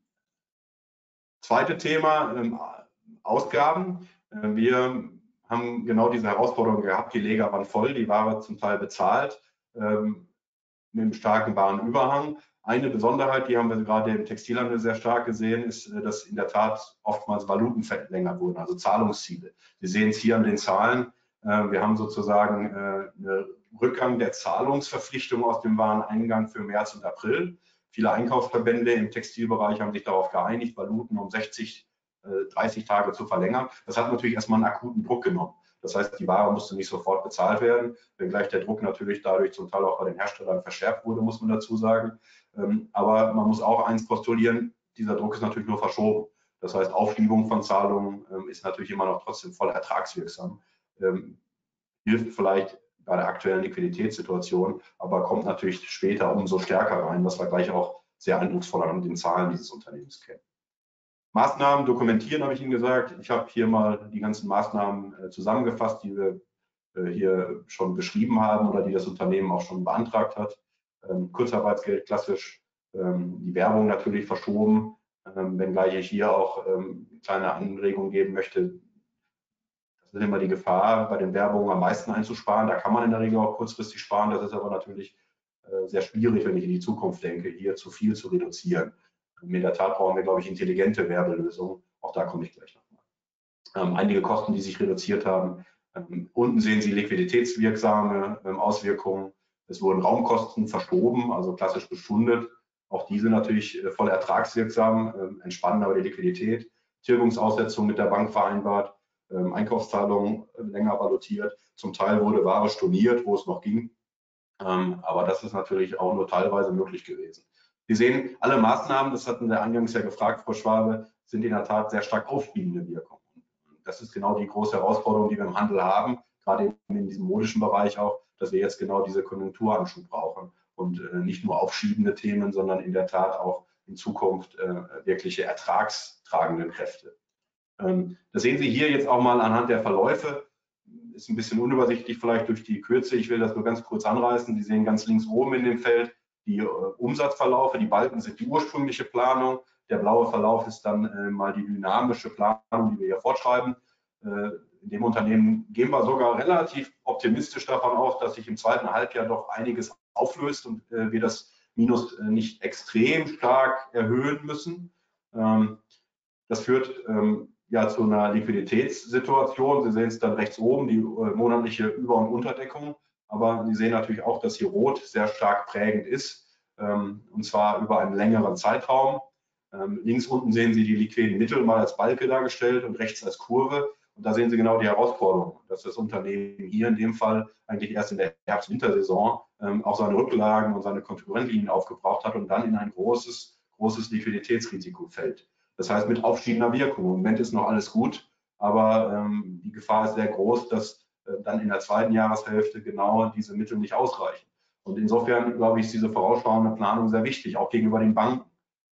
zweite Thema, ähm, Ausgaben. Äh, wir haben genau diese Herausforderung gehabt, die Lager waren voll, die Ware zum Teil bezahlt, ähm, mit einem starken Warenüberhang. Eine Besonderheit, die haben wir gerade im Textilhandel sehr stark gesehen, ist, dass in der Tat oftmals Valuten verlängert wurden, also Zahlungsziele. Sie sehen es hier an den Zahlen. Äh, wir haben sozusagen äh, eine Rückgang der Zahlungsverpflichtung aus dem Wareneingang für März und April. Viele Einkaufsverbände im Textilbereich haben sich darauf geeinigt, Valuten um sechzig, dreißig Tage zu verlängern. Das hat natürlich erstmal einen akuten Druck genommen. Das heißt, die Ware musste nicht sofort bezahlt werden, wenngleich der Druck natürlich dadurch zum Teil auch bei den Herstellern verschärft wurde, muss man dazu sagen. Aber man muss auch eins postulieren, dieser Druck ist natürlich nur verschoben. Das heißt, Aufschiebung von Zahlungen ist natürlich immer noch trotzdem voll ertragswirksam. Hilft vielleicht bei der aktuellen Liquiditätssituation, aber kommt natürlich später umso stärker rein, was wir gleich auch sehr eindrucksvoll an den Zahlen dieses Unternehmens kennen. Maßnahmen dokumentieren, habe ich Ihnen gesagt. Ich habe hier mal die ganzen Maßnahmen äh, zusammengefasst, die wir äh, hier schon beschrieben haben oder die das Unternehmen auch schon beantragt hat. Ähm, Kurzarbeitsgeld klassisch, ähm, die Werbung natürlich verschoben, ähm, wenngleich ich hier auch ähm, eine kleine Anregung geben möchte. Das ist immer die Gefahr, bei den Werbungen am meisten einzusparen. Da kann man in der Regel auch kurzfristig sparen. Das ist aber natürlich äh, sehr schwierig, wenn ich in die Zukunft denke, hier zu viel zu reduzieren. Und in der Tat brauchen wir, glaube ich, intelligente Werbelösungen. Auch da komme ich gleich nochmal. Ähm, einige Kosten, die sich reduziert haben. Ähm, unten sehen Sie liquiditätswirksame ähm, Auswirkungen. Es wurden Raumkosten verschoben, also klassisch bestundet. Auch diese natürlich äh, voll ertragswirksam, äh, entspannen aber die Liquidität. Tilgungsaussetzung mit der Bank vereinbart, äh, Einkaufszahlungen äh, länger valutiert. Zum Teil wurde Ware storniert, wo es noch ging. Ähm, aber das ist natürlich auch nur teilweise möglich gewesen. Sie sehen, alle Maßnahmen, das hatten wir eingangs ja gefragt, Frau Schwabe, sind in der Tat sehr stark aufspielende Wirkung. Das ist genau die große Herausforderung, die wir im Handel haben, gerade in diesem modischen Bereich auch, dass wir jetzt genau diese Konjunkturanschub brauchen und äh, nicht nur aufschiebende Themen, sondern in der Tat auch in Zukunft äh, wirkliche ertragstragende Kräfte. Ähm, das sehen Sie hier jetzt auch mal anhand der Verläufe. Ist ein bisschen unübersichtlich vielleicht durch die Kürze. Ich will das nur ganz kurz anreißen. Sie sehen ganz links oben in dem Feld die äh, Umsatzverlaufe. Die Balken sind die ursprüngliche Planung. Der blaue Verlauf ist dann äh, mal die dynamische Planung, die wir hier fortschreiben. Äh, in dem Unternehmen gehen wir sogar relativ optimistisch davon aus, dass sich im zweiten Halbjahr doch einiges auflöst und äh, wir das Minus äh, nicht extrem stark erhöhen müssen. Ähm, das führt ähm, ja zu einer Liquiditätssituation. Sie sehen es dann rechts oben, die äh, monatliche Über- und Unterdeckung. Aber Sie sehen natürlich auch, dass hier Rot sehr stark prägend ist, ähm, und zwar über einen längeren Zeitraum. Ähm, links unten sehen Sie die liquiden Mittel mal als Balke dargestellt und rechts als Kurve. Und da sehen Sie genau die Herausforderung, dass das Unternehmen hier in dem Fall eigentlich erst in der Herbst-Wintersaison ähm, auch seine Rücklagen und seine Konkurrentlinien aufgebraucht hat und dann in ein großes, großes Liquiditätsrisiko fällt. Das heißt, mit aufschiebender Wirkung. Im Moment ist noch alles gut, aber ähm, die Gefahr ist sehr groß, dass äh, dann in der zweiten Jahreshälfte genau diese Mittel nicht ausreichen. Und insofern, glaube ich, ist diese vorausschauende Planung sehr wichtig, auch gegenüber den Banken.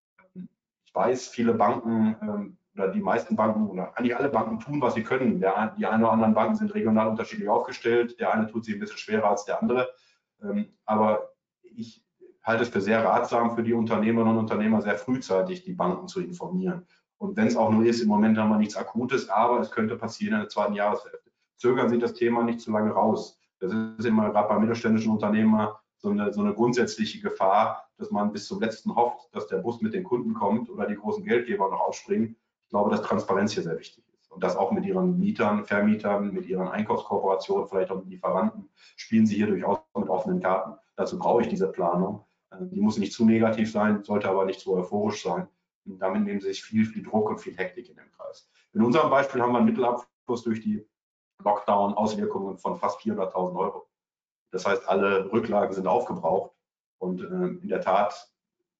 Ich weiß, viele Banken ähm, oder die meisten Banken oder eigentlich alle Banken tun, was sie können. Der, die einen oder anderen Banken sind regional unterschiedlich aufgestellt. Der eine tut sich ein bisschen schwerer als der andere. Ähm, aber ich halte es für sehr ratsam für die Unternehmerinnen und Unternehmer, sehr frühzeitig die Banken zu informieren. Und wenn es auch nur ist, im Moment haben wir nichts Akutes, aber es könnte passieren in der zweiten Jahreshälfte. Zögern Sie das Thema nicht zu lange raus. Das ist immer gerade bei mittelständischen Unternehmern so eine, so eine grundsätzliche Gefahr, dass man bis zum letzten hofft, dass der Bus mit den Kunden kommt oder die großen Geldgeber noch aufspringen. Ich glaube, dass Transparenz hier sehr wichtig ist. Und das auch mit ihren Mietern, Vermietern, mit ihren Einkaufskooperationen, vielleicht auch mit Lieferanten, spielen sie hier durchaus mit offenen Karten. Dazu brauche ich diese Planung. Die muss nicht zu negativ sein, sollte aber nicht zu euphorisch sein. Und damit nehmen sie sich viel, viel Druck und viel Hektik in den Kreis. In unserem Beispiel haben wir einen Mittelabfluss durch die Lockdown-Auswirkungen von fast vierhunderttausend Euro. Das heißt, alle Rücklagen sind aufgebraucht. Und äh, in der Tat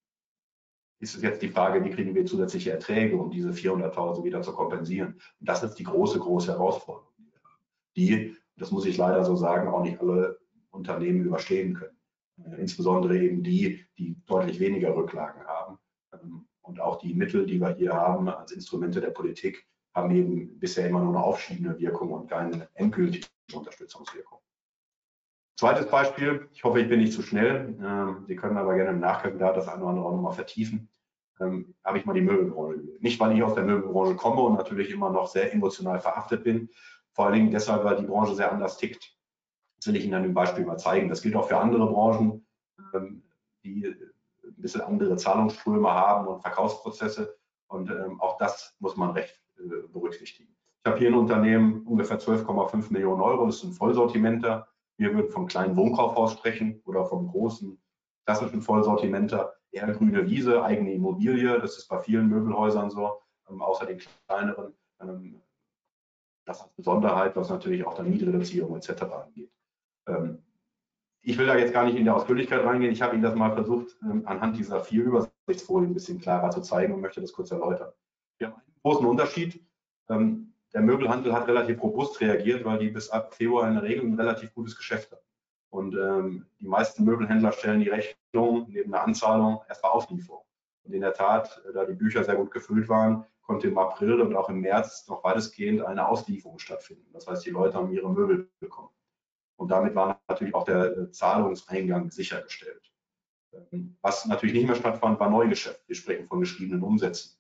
ist es jetzt die Frage, wie kriegen wir zusätzliche Erträge, um diese vierhunderttausend wieder zu kompensieren. Und das ist die große, große Herausforderung, die, das muss ich leider so sagen, auch nicht alle Unternehmen überstehen können. Äh, insbesondere eben die, die deutlich weniger Rücklagen haben. Ähm, und auch die Mittel, die wir hier haben als Instrumente der Politik, haben eben bisher immer nur eine aufschiebende Wirkung und keine endgültige Unterstützungswirkung. Zweites Beispiel, ich hoffe, ich bin nicht zu schnell. Ähm, Sie können aber gerne im Nachgang da das eine oder andere auch nochmal vertiefen. Ähm, habe ich mal die Möbelbranche gewählt. Nicht, weil ich aus der Möbelbranche komme und natürlich immer noch sehr emotional verhaftet bin, vor allen Dingen deshalb, weil die Branche sehr anders tickt. Das will ich Ihnen an dem Beispiel mal zeigen. Das gilt auch für andere Branchen, ähm, die ein bisschen andere Zahlungsströme haben und Verkaufsprozesse. Und ähm, auch das muss man recht äh, berücksichtigen. Ich habe hier ein Unternehmen, ungefähr zwölf Komma fünf Millionen Euro, das ist ein Vollsortimenter. Wir würden vom kleinen Wohnkaufhaus sprechen oder vom großen klassischen Vollsortimenter. Eher grüne Wiese, eigene Immobilie, das ist bei vielen Möbelhäusern so, ähm, außer den kleineren. Ähm, das als Besonderheit, was natürlich auch dann Mietreduzierung et cetera angeht. Ähm, ich will da jetzt gar nicht in der Ausführlichkeit reingehen. Ich habe Ihnen das mal versucht, ähm, anhand dieser vier Übersichtsfolien ein bisschen klarer zu zeigen und möchte das kurz erläutern. Wir haben einen großen Unterschied. Ähm, Der Möbelhandel hat relativ robust reagiert, weil die bis ab Februar in der Regel ein relativ gutes Geschäft haben. Und ähm, die meisten Möbelhändler stellen die Rechnung neben der Anzahlung erst bei Auslieferung. Und in der Tat, da die Bücher sehr gut gefüllt waren, konnte im April und auch im März noch weitestgehend eine Auslieferung stattfinden. Das heißt, die Leute haben ihre Möbel bekommen. Und damit war natürlich auch der Zahlungseingang sichergestellt. Was natürlich nicht mehr stattfand, war Neugeschäft. Wir sprechen von gestiegenen Umsätzen.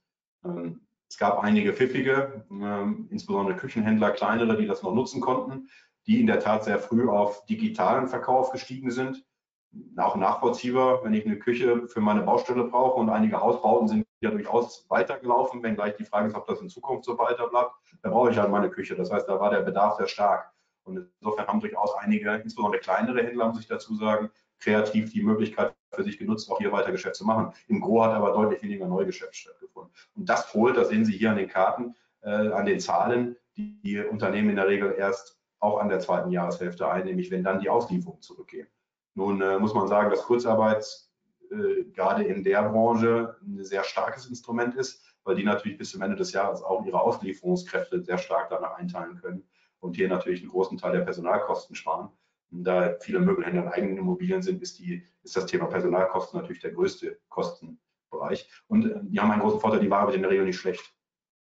Es gab einige pfiffige, insbesondere Küchenhändler, kleinere, die das noch nutzen konnten, die in der Tat sehr früh auf digitalen Verkauf gestiegen sind. Auch nachvollziehbar, wenn ich eine Küche für meine Baustelle brauche, und einige Hausbauten sind ja durchaus weitergelaufen, wenngleich die Frage ist, ob das in Zukunft so weiter bleibt, da brauche ich halt meine Küche. Das heißt, da war der Bedarf sehr stark. Und insofern haben durchaus einige, insbesondere kleinere Händler, muss ich dazu sagen, kreativ die Möglichkeit für sich genutzt, auch hier weiter Geschäft zu machen. Im Gros hat aber deutlich weniger Neugeschäft stattgefunden. Und das holt, das sehen Sie hier an den Karten, äh, an den Zahlen, die, die Unternehmen in der Regel erst auch an der zweiten Jahreshälfte ein, nämlich wenn dann die Auslieferungen zurückgehen. Nun äh, muss man sagen, dass Kurzarbeit äh, gerade in der Branche ein sehr starkes Instrument ist, weil die natürlich bis zum Ende des Jahres auch ihre Auslieferungskräfte sehr stark danach einteilen können und hier natürlich einen großen Teil der Personalkosten sparen. Und da viele Möbelhändler in eigenen Immobilien sind, ist, die, ist das Thema Personalkosten natürlich der größte Kostenbereich. Und äh, die haben einen großen Vorteil, die Ware wird in der Regel nicht schlecht.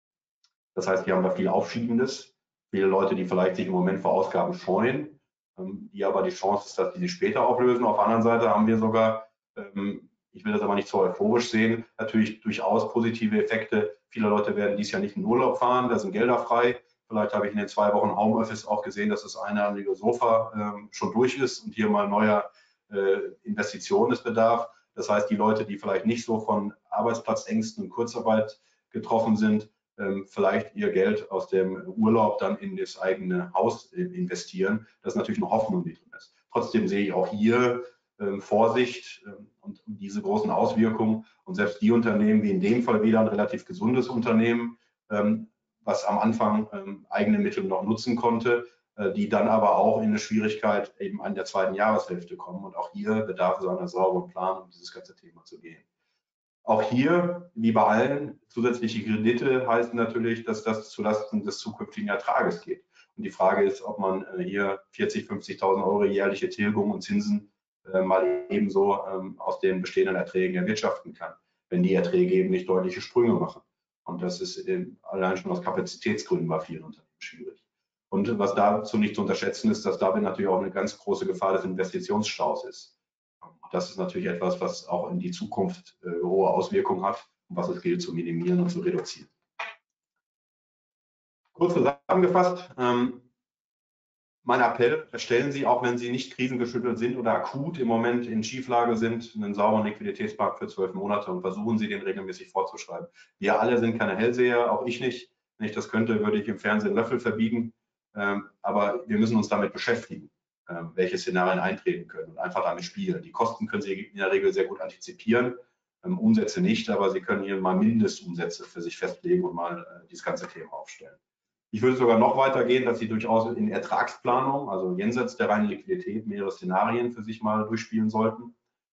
Das heißt, wir haben da viel Aufschiebendes, viele Leute, die vielleicht sich im Moment vor Ausgaben scheuen, ähm, die aber die Chance ist, dass die sich später auflösen. Auf der anderen Seite haben wir sogar, ähm, ich will das aber nicht so euphorisch sehen, natürlich durchaus positive Effekte. Viele Leute werden dieses Jahr nicht in Urlaub fahren, da sind Gelder frei. Vielleicht habe ich in den zwei Wochen Homeoffice auch gesehen, dass das eine oder andere Sofa ähm, schon durch ist und hier mal neuer äh, Investitionsbedarf. Das heißt, die Leute, die vielleicht nicht so von Arbeitsplatzängsten und Kurzarbeit getroffen sind, ähm, vielleicht ihr Geld aus dem Urlaub dann in das eigene Haus äh, investieren. Das ist natürlich eine Hoffnung, die drin ist. Trotzdem sehe ich auch hier ähm, Vorsicht ähm, und diese großen Auswirkungen. Und selbst die Unternehmen, wie in dem Fall wieder ein relativ gesundes Unternehmen, ähm, was am Anfang ähm, eigene Mittel noch nutzen konnte, äh, die dann aber auch in eine Schwierigkeit eben an der zweiten Jahreshälfte kommen. Und auch hier bedarf es einer sauberen Planung, um dieses ganze Thema zu gehen. Auch hier, wie bei allen, zusätzliche Kredite heißen natürlich, dass das zulasten des zukünftigen Ertrages geht. Und die Frage ist, ob man äh, hier vierzig, fünfzigtausend Euro jährliche Tilgung und Zinsen äh, mal ebenso ähm, aus den bestehenden Erträgen erwirtschaften kann, wenn die Erträge eben nicht deutliche Sprünge machen. Und das ist allein schon aus Kapazitätsgründen bei vielen Unternehmen schwierig. Und was dazu nicht zu unterschätzen ist, dass dabei natürlich auch eine ganz große Gefahr des Investitionsstaus ist. Das ist natürlich etwas, was auch in die Zukunft äh, hohe Auswirkungen hat und was es gilt zu minimieren und zu reduzieren. Kurz zusammengefasst, ähm, mein Appell, erstellen Sie, auch wenn Sie nicht krisengeschüttelt sind oder akut im Moment in Schieflage sind, einen sauberen Liquiditätspakt für zwölf Monate und versuchen Sie, den regelmäßig vorzuschreiben. Wir alle sind keine Hellseher, auch ich nicht. Wenn ich das könnte, würde ich im Fernsehen Löffel verbiegen. Ähm, aber wir müssen uns damit beschäftigen, ähm, welche Szenarien eintreten können und einfach damit spielen. Die Kosten können Sie in der Regel sehr gut antizipieren, ähm, Umsätze nicht, aber Sie können hier mal Mindestumsätze für sich festlegen und mal äh, dieses ganze Thema aufstellen. Ich würde sogar noch weiter gehen, dass Sie durchaus in Ertragsplanung, also jenseits der reinen Liquidität, mehrere Szenarien für sich mal durchspielen sollten.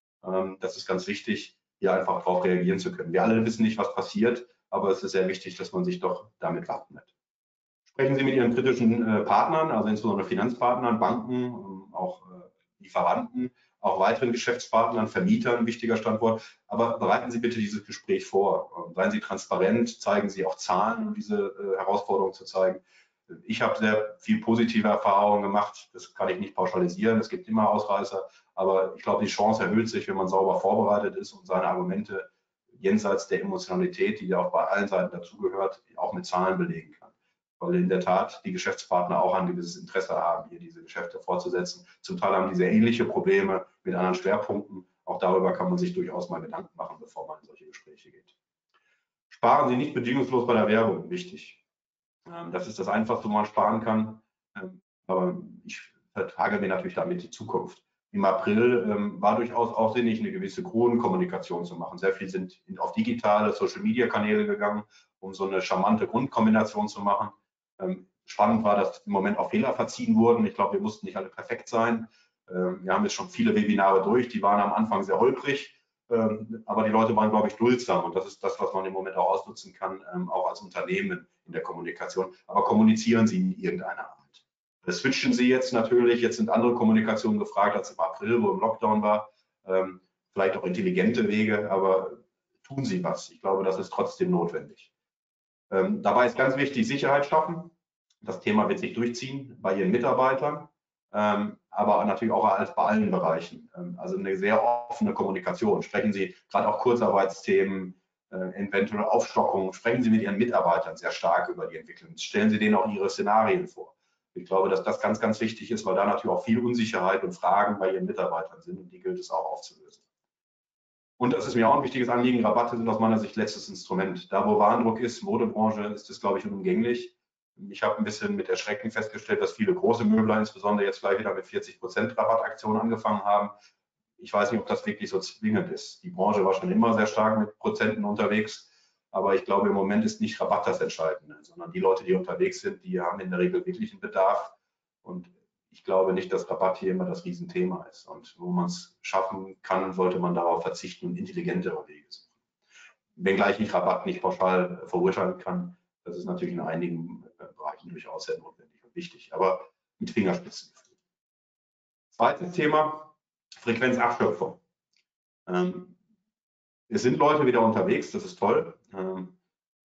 Das ist ganz wichtig, hier einfach darauf reagieren zu können. Wir alle wissen nicht, was passiert, aber es ist sehr wichtig, dass man sich doch damit wappnet. Sprechen Sie mit Ihren kritischen Partnern, also insbesondere Finanzpartnern, Banken, auch Lieferanten, auch weiteren Geschäftspartnern, Vermietern, wichtiger Standort. Aber bereiten Sie bitte dieses Gespräch vor. Seien Sie transparent, zeigen Sie auch Zahlen, um diese äh, Herausforderung zu zeigen. Ich habe sehr viel positive Erfahrungen gemacht. Das kann ich nicht pauschalisieren. Es gibt immer Ausreißer. Aber ich glaube, die Chance erhöht sich, wenn man sauber vorbereitet ist und seine Argumente jenseits der Emotionalität, die ja auch bei allen Seiten dazugehört, auch mit Zahlen belegen kann. Weil in der Tat die Geschäftspartner auch ein gewisses Interesse haben, hier diese Geschäfte fortzusetzen. Zum Teil haben die sehr ähnliche Probleme mit anderen Schwerpunkten. Auch darüber kann man sich durchaus mal Gedanken machen, bevor man in solche Gespräche geht. Sparen Sie nicht bedingungslos bei der Werbung, wichtig. Das ist das Einfachste, wo man sparen kann. Aber ich vertrage mir natürlich damit die Zukunft. Im April ähm, war durchaus auch sinnig, eine gewisse Grundkommunikation zu machen. Sehr viel sind auf digitale Social-Media-Kanäle gegangen, um so eine charmante Grundkombination zu machen. Ähm, spannend war, dass im Moment auch Fehler verziehen wurden. Ich glaube, wir mussten nicht alle perfekt sein. Ähm, wir haben jetzt schon viele Webinare durch, die waren am Anfang sehr holprig, ähm, aber die Leute waren, glaube ich, duldsam. Und das ist das, was man im Moment auch ausnutzen kann, ähm, auch als Unternehmen in der Kommunikation. Aber kommunizieren Sie in irgendeiner Art. Das switchen Sie jetzt natürlich. Jetzt sind andere Kommunikationen gefragt als im April, wo im Lockdown war. Ähm, vielleicht auch intelligente Wege, aber tun Sie was. Ich glaube, das ist trotzdem notwendig. Ähm, dabei ist ganz wichtig, Sicherheit schaffen. Das Thema wird sich durchziehen bei Ihren Mitarbeitern. ähm, aber natürlich auch als bei allen Bereichen. Ähm, also eine sehr offene Kommunikation. Sprechen Sie gerade auch Kurzarbeitsthemen, äh, eventuelle Aufstockung, sprechen Sie mit Ihren Mitarbeitern sehr stark über die Entwicklung. Stellen Sie denen auch Ihre Szenarien vor. Ich glaube, dass das ganz, ganz wichtig ist, weil da natürlich auch viel Unsicherheit und Fragen bei Ihren Mitarbeitern sind und die gilt es auch aufzulösen. Und das ist mir auch ein wichtiges Anliegen. Rabatte sind aus meiner Sicht letztes Instrument. Da, wo Warendruck ist, Modebranche, ist das, glaube ich, unumgänglich. Ich habe ein bisschen mit Erschrecken festgestellt, dass viele große Möbler, insbesondere jetzt gleich wieder mit vierzig Prozent Rabattaktionen angefangen haben. Ich weiß nicht, ob das wirklich so zwingend ist. Die Branche war schon immer sehr stark mit Prozenten unterwegs. Aber ich glaube, im Moment ist nicht Rabatt das Entscheidende, sondern die Leute, die unterwegs sind, die haben in der Regel wirklich einen Bedarf. Und ich glaube nicht, dass Rabatt hier immer das Riesenthema ist. Und wo man es schaffen kann, sollte man darauf verzichten und intelligentere Wege suchen. Wenngleich ich Rabatt nicht pauschal verurteilen kann, das ist natürlich in einigen Bereichen durchaus sehr notwendig und wichtig, aber mit Fingerspitzengefühl. Zweites Thema, Frequenzabschöpfung. Ähm, es sind Leute wieder unterwegs, das ist toll. Ähm,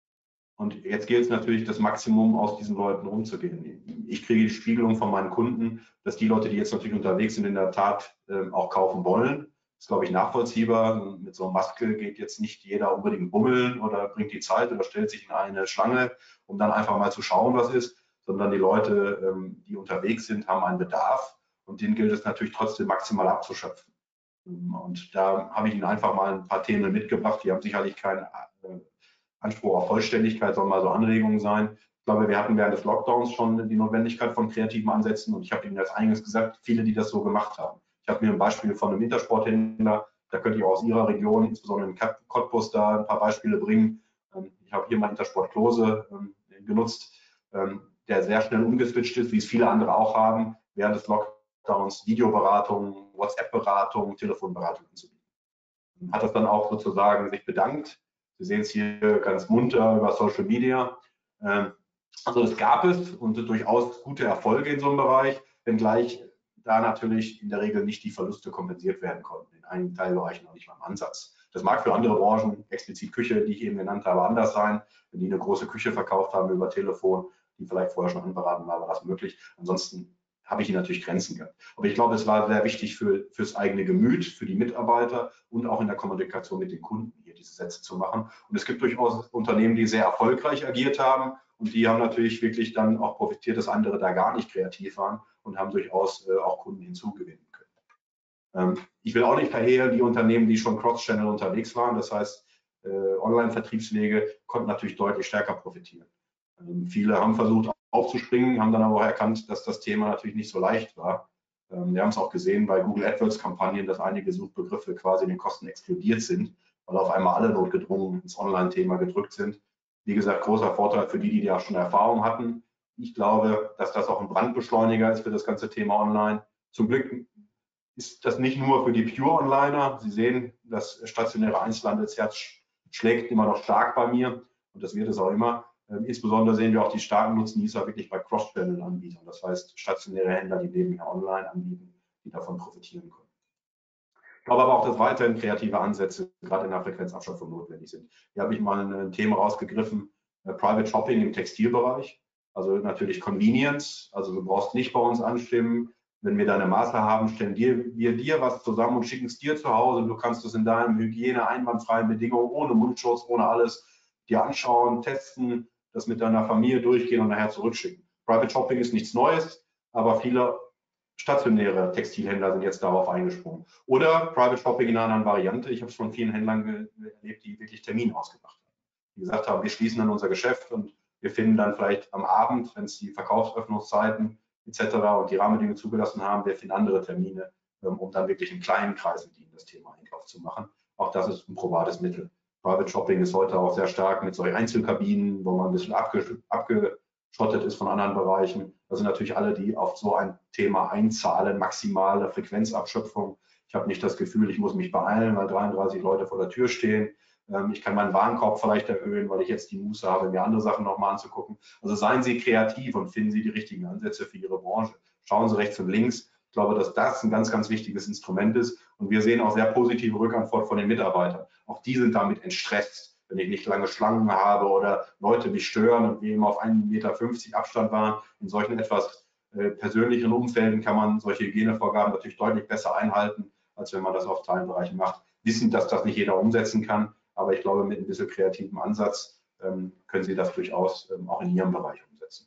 Und jetzt gilt es natürlich, das Maximum aus diesen Leuten umzugehen. Ich kriege die Spiegelung von meinen Kunden, dass die Leute, die jetzt natürlich unterwegs sind, in der Tat äh, auch kaufen wollen. Das ist, glaube ich, nachvollziehbar. Mit so einem Maske geht jetzt nicht jeder unbedingt bummeln oder bringt die Zeit oder stellt sich in eine Schlange, um dann einfach mal zu schauen, was ist, sondern die Leute, ähm, die unterwegs sind, haben einen Bedarf und den gilt es natürlich trotzdem maximal abzuschöpfen. Und da habe ich Ihnen einfach mal ein paar Themen mitgebracht, die haben sicherlich keinen äh, Anspruch auf Vollständigkeit, soll mal so Anregungen sein. Ich glaube, wir hatten während des Lockdowns schon die Notwendigkeit von kreativen Ansätzen und ich habe Ihnen das eingangs gesagt, viele, die das so gemacht haben. Ich habe mir ein Beispiel von einem Intersporthändler, da könnte ich auch aus Ihrer Region, insbesondere in Cottbus, da ein paar Beispiele bringen. Ich habe hier mal Intersport Klose genutzt, der sehr schnell umgeswitcht ist, wie es viele andere auch haben, während des Lockdowns Videoberatung, WhatsApp-Beratung, Telefonberatung anzubieten. Hat das dann auch sozusagen sich bedankt. Sie sehen es hier ganz munter über Social Media. Also es gab es und durchaus gute Erfolge in so einem Bereich, wenngleich da natürlich in der Regel nicht die Verluste kompensiert werden konnten. In einigen Teilbereichen noch nicht mal im Ansatz. Das mag für andere Branchen, explizit Küche, die ich eben genannt habe, anders sein. Wenn die eine große Küche verkauft haben über Telefon, die vielleicht vorher schon anberaten war, war das möglich. Ansonsten habe ich hier natürlich Grenzen gehabt. Aber ich glaube, es war sehr wichtig für, fürs eigene Gemüt, für die Mitarbeiter und auch in der Kommunikation mit den Kunden hier diese Sätze zu machen. Und es gibt durchaus Unternehmen, die sehr erfolgreich agiert haben und die haben natürlich wirklich dann auch profitiert, dass andere da gar nicht kreativ waren und haben durchaus äh, auch Kunden hinzugewinnen können. Ähm, ich will auch nicht verhehlen, die Unternehmen, die schon Cross-Channel unterwegs waren, das heißt äh, Online-Vertriebswege, konnten natürlich deutlich stärker profitieren. Ähm, viele haben versucht aufzuspringen, haben dann aber auch erkannt, dass das Thema natürlich nicht so leicht war. Ähm, wir haben es auch gesehen bei Google AdWords-Kampagnen, dass einige Suchbegriffe quasi den Kosten explodiert sind, weil auf einmal alle notgedrungen ins Online-Thema gedrückt sind. Wie gesagt, großer Vorteil für die, die ja schon Erfahrung hatten. Ich glaube, dass das auch ein Brandbeschleuniger ist für das ganze Thema Online. Zum Glück ist das nicht nur für die Pure-Onliner. Sie sehen, das stationäre Einzelhandelsherz schlägt immer noch stark bei mir und das wird es auch immer. Ähm, insbesondere sehen wir auch die starken Nutznießer wirklich bei Cross-Channel-Anbietern. Das heißt, stationäre Händler, die nebenher online anbieten, die davon profitieren können. Ich glaube aber auch, dass weiterhin kreative Ansätze gerade in der Frequenzabschöpfung notwendig sind. Hier habe ich mal ein Thema rausgegriffen, äh, Private Shopping im Textilbereich. Also natürlich Convenience, also du brauchst nicht bei uns anstimmen. Wenn wir deine Maße haben, stellen dir, wir dir was zusammen und schicken es dir zu Hause. Du kannst es in deinen Hygiene einwandfreien Bedingungen, ohne Mundschutz, ohne alles, dir anschauen, testen, das mit deiner Familie durchgehen und nachher zurückschicken. Private Shopping ist nichts Neues, aber viele stationäre Textilhändler sind jetzt darauf eingesprungen. Oder Private Shopping in einer anderen Variante. Ich habe es von vielen Händlern erlebt, die wirklich Termin ausgemacht haben. Die gesagt haben, wir schließen dann unser Geschäft und wir finden dann vielleicht am Abend, wenn es die Verkaufsöffnungszeiten et cetera und die Rahmenbedingungen zugelassen haben, wir finden andere Termine, um dann wirklich in kleinen Kreisen das Thema Einkauf zu machen. Auch das ist ein probates Mittel. Private Shopping ist heute auch sehr stark mit solchen Einzelkabinen, wo man ein bisschen abgeschottet ist von anderen Bereichen. Das sind natürlich alle, die auf so ein Thema einzahlen, maximale Frequenzabschöpfung. Ich habe nicht das Gefühl, ich muss mich beeilen, weil dreiunddreißig Leute vor der Tür stehen. Ich kann meinen Warenkorb vielleicht erhöhen, weil ich jetzt die Muße habe, mir andere Sachen nochmal anzugucken. Also seien Sie kreativ und finden Sie die richtigen Ansätze für Ihre Branche. Schauen Sie rechts und links. Ich glaube, dass das ein ganz, ganz wichtiges Instrument ist. Und wir sehen auch sehr positive Rückantwort von den Mitarbeitern. Auch die sind damit entstresst, wenn ich nicht lange Schlangen habe oder Leute mich stören und wir eben auf einen Meter fünfzig Abstand waren. In solchen etwas äh, persönlichen Umfelden kann man solche Hygienevorgaben natürlich deutlich besser einhalten, als wenn man das auf Teilbereichen macht. Wissen, dass das nicht jeder umsetzen kann, aber ich glaube, mit ein bisschen kreativem Ansatz ähm, können Sie das durchaus ähm, auch in Ihrem Bereich umsetzen.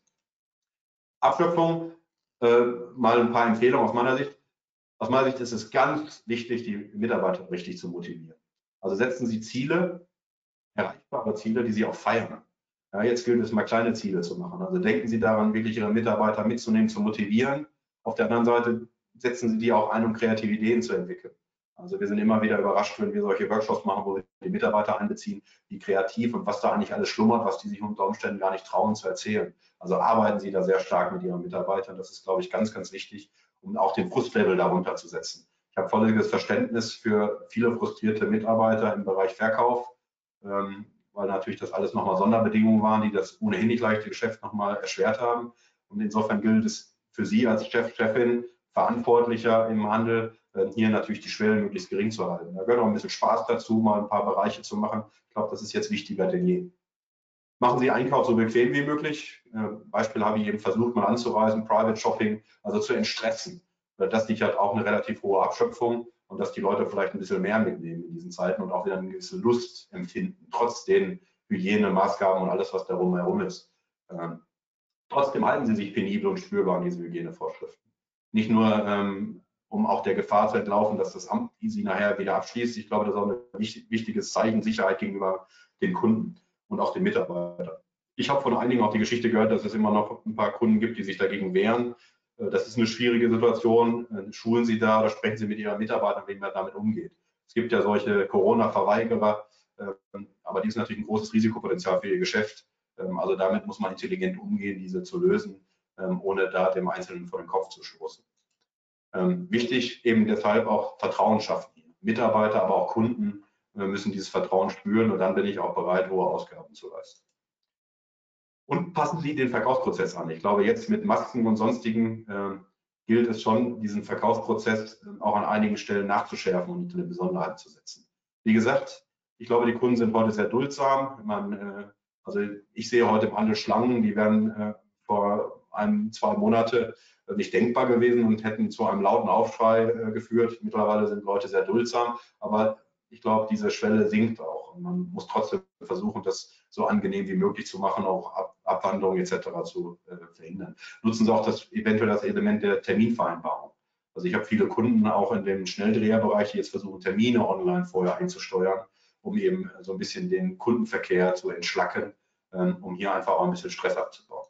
Abschöpfung, äh, mal ein paar Empfehlungen aus meiner Sicht. Aus meiner Sicht ist es ganz wichtig, die Mitarbeiter richtig zu motivieren. Also setzen Sie Ziele, erreichbare Ziele, die Sie auch feiern. Ja, jetzt gilt es mal, kleine Ziele zu machen. Also denken Sie daran, wirklich Ihre Mitarbeiter mitzunehmen, zu motivieren. Auf der anderen Seite setzen Sie die auch ein, um kreative Ideen zu entwickeln. Also wir sind immer wieder überrascht, wenn wir solche Workshops machen, wo wir die Mitarbeiter einbeziehen, wie kreativ und was da eigentlich alles schlummert, was die sich unter Umständen gar nicht trauen zu erzählen. Also arbeiten Sie da sehr stark mit Ihren Mitarbeitern. Das ist, glaube ich, ganz, ganz wichtig, um auch den Frustlevel darunter zu setzen. Ich habe volles Verständnis für viele frustrierte Mitarbeiter im Bereich Verkauf, ähm, weil natürlich das alles nochmal Sonderbedingungen waren, die das ohnehin nicht leichte Geschäft nochmal erschwert haben. Und insofern gilt es für Sie als Chef, Chefin, Verantwortlicher im Handel, äh, hier natürlich die Schwelle möglichst gering zu halten. Da gehört auch ein bisschen Spaß dazu, mal ein paar Bereiche zu machen. Ich glaube, das ist jetzt wichtiger denn je. Machen Sie Einkauf so bequem wie möglich. Äh, Beispiel habe ich eben versucht, mal anzureisen, Private Shopping, also zu entstressen. Das sichert auch eine relativ hohe Abschöpfung und dass die Leute vielleicht ein bisschen mehr mitnehmen in diesen Zeiten und auch wieder eine gewisse Lust empfinden, trotz den Hygienemaßgaben und alles, was darum herum ist. Ähm, trotzdem halten Sie sich penibel und spürbar an diese Hygienevorschriften. Nicht nur, ähm, um auch der Gefahr zu entlaufen, dass das Amt Sie nachher wieder abschließt. Ich glaube, das ist auch ein wichtiges Zeichen Sicherheit gegenüber den Kunden und auch den Mitarbeitern. Ich habe von einigen auch die Geschichte gehört, dass es immer noch ein paar Kunden gibt, die sich dagegen wehren. Das ist eine schwierige Situation. Schulen Sie da oder sprechen Sie mit Ihren Mitarbeitern, wie man damit umgeht. Es gibt ja solche Corona-Verweigerer, aber die ist natürlich ein großes Risikopotenzial für Ihr Geschäft. Also damit muss man intelligent umgehen, diese zu lösen, ohne da dem Einzelnen vor den Kopf zu stoßen. Wichtig eben deshalb auch Vertrauen schaffen. Mitarbeiter, aber auch Kunden müssen dieses Vertrauen spüren und dann bin ich auch bereit, hohe Ausgaben zu leisten. Und passen Sie den Verkaufsprozess an. Ich glaube, jetzt mit Masken und sonstigen äh, gilt es schon, diesen Verkaufsprozess äh, auch an einigen Stellen nachzuschärfen und eine Besonderheit zu setzen. Wie gesagt, ich glaube, die Kunden sind heute sehr duldsam. Man, äh, also ich sehe heute im Handel Schlangen, die wären äh, vor einem, zwei Monate äh, nicht denkbar gewesen und hätten zu einem lauten Aufschrei äh, geführt. Mittlerweile sind Leute sehr duldsam, aber ich glaube, diese Schwelle sinkt auch. Und man muss trotzdem versuchen, das so angenehm wie möglich zu machen, auch Ab Abwanderung et cetera zu äh, verhindern. Nutzen Sie auch das, eventuell das Element der Terminvereinbarung. Also ich habe viele Kunden auch in dem Schnelldreherbereich, die jetzt versuchen, Termine online vorher einzusteuern, um eben so ein bisschen den Kundenverkehr zu entschlacken, ähm, um hier einfach auch ein bisschen Stress abzubauen.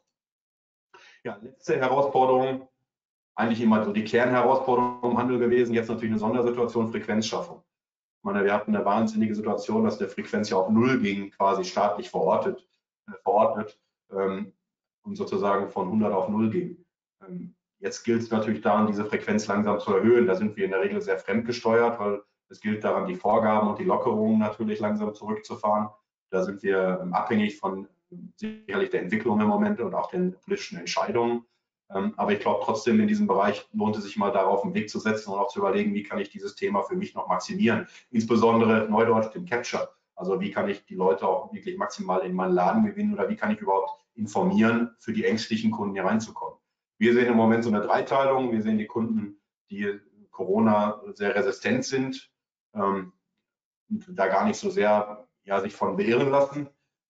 Ja, letzte Herausforderung, eigentlich immer so die Kernherausforderung im Handel gewesen, jetzt natürlich eine Sondersituation, Frequenzschaffung. Ich meine, wir hatten eine wahnsinnige Situation, dass der Frequenz ja auf Null ging, quasi staatlich verortet, äh, verordnet ähm, und sozusagen von hundert auf Null ging. Ähm, jetzt gilt es natürlich daran, diese Frequenz langsam zu erhöhen. Da sind wir in der Regel sehr fremdgesteuert, weil es gilt daran, die Vorgaben und die Lockerungen natürlich langsam zurückzufahren. Da sind wir ähm, abhängig von sicherlich der Entwicklung im Moment und auch den politischen Entscheidungen. Aber ich glaube trotzdem, in diesem Bereich lohnt es sich mal darauf einen Weg zu setzen und auch zu überlegen, wie kann ich dieses Thema für mich noch maximieren. Insbesondere Neudeutsch den Capture. Also wie kann ich die Leute auch wirklich maximal in meinen Laden gewinnen oder wie kann ich überhaupt informieren, für die ängstlichen Kunden hier reinzukommen. Wir sehen im Moment so eine Dreiteilung. Wir sehen die Kunden, die Corona sehr resistent sind ähm, und da gar nicht so sehr ja, sich von beirren lassen.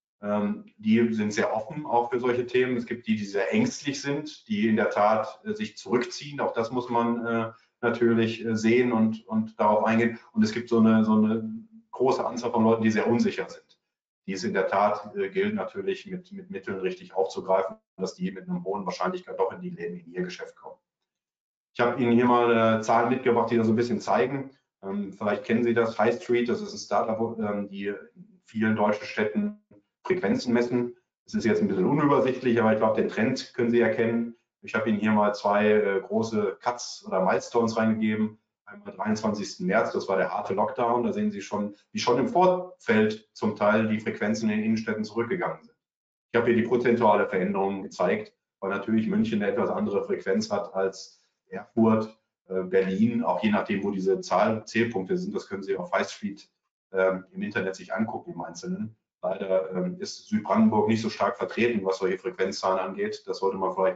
Die sind sehr offen auch für solche Themen. Es gibt die, die sehr ängstlich sind, die in der Tat äh, sich zurückziehen. Auch das muss man äh, natürlich äh, sehen und, und darauf eingehen. Und es gibt so eine, so eine große Anzahl von Leuten, die sehr unsicher sind. Die es in der Tat äh, gilt natürlich mit, mit Mitteln richtig aufzugreifen, dass die mit einer hohen Wahrscheinlichkeit doch in, die, in ihr Geschäft kommen. Ich habe Ihnen hier mal äh, Zahlen mitgebracht, die das so ein bisschen zeigen. Ähm, vielleicht kennen Sie das, High Street, das ist ein Startup, ähm, die in vielen deutschen Städten Frequenzen messen. Das ist jetzt ein bisschen unübersichtlich, aber ich glaube, den Trend können Sie erkennen. Ich habe Ihnen hier mal zwei äh, große Cuts oder Milestones reingegeben. Einmal dreiundzwanzigsten März, das war der harte Lockdown. Da sehen Sie schon, wie schon im Vorfeld zum Teil die Frequenzen in den Innenstädten zurückgegangen sind. Ich habe hier die prozentuale Veränderung gezeigt, weil natürlich München eine etwas andere Frequenz hat als Erfurt, äh, Berlin, auch je nachdem, wo diese Zahl, Zählpunkte sind. Das können Sie auf High Street äh, im Internet sich angucken, im Einzelnen. Leider ähm, ist Südbrandenburg nicht so stark vertreten, was solche Frequenzzahlen angeht. Das sollte man vielleicht in Zukunft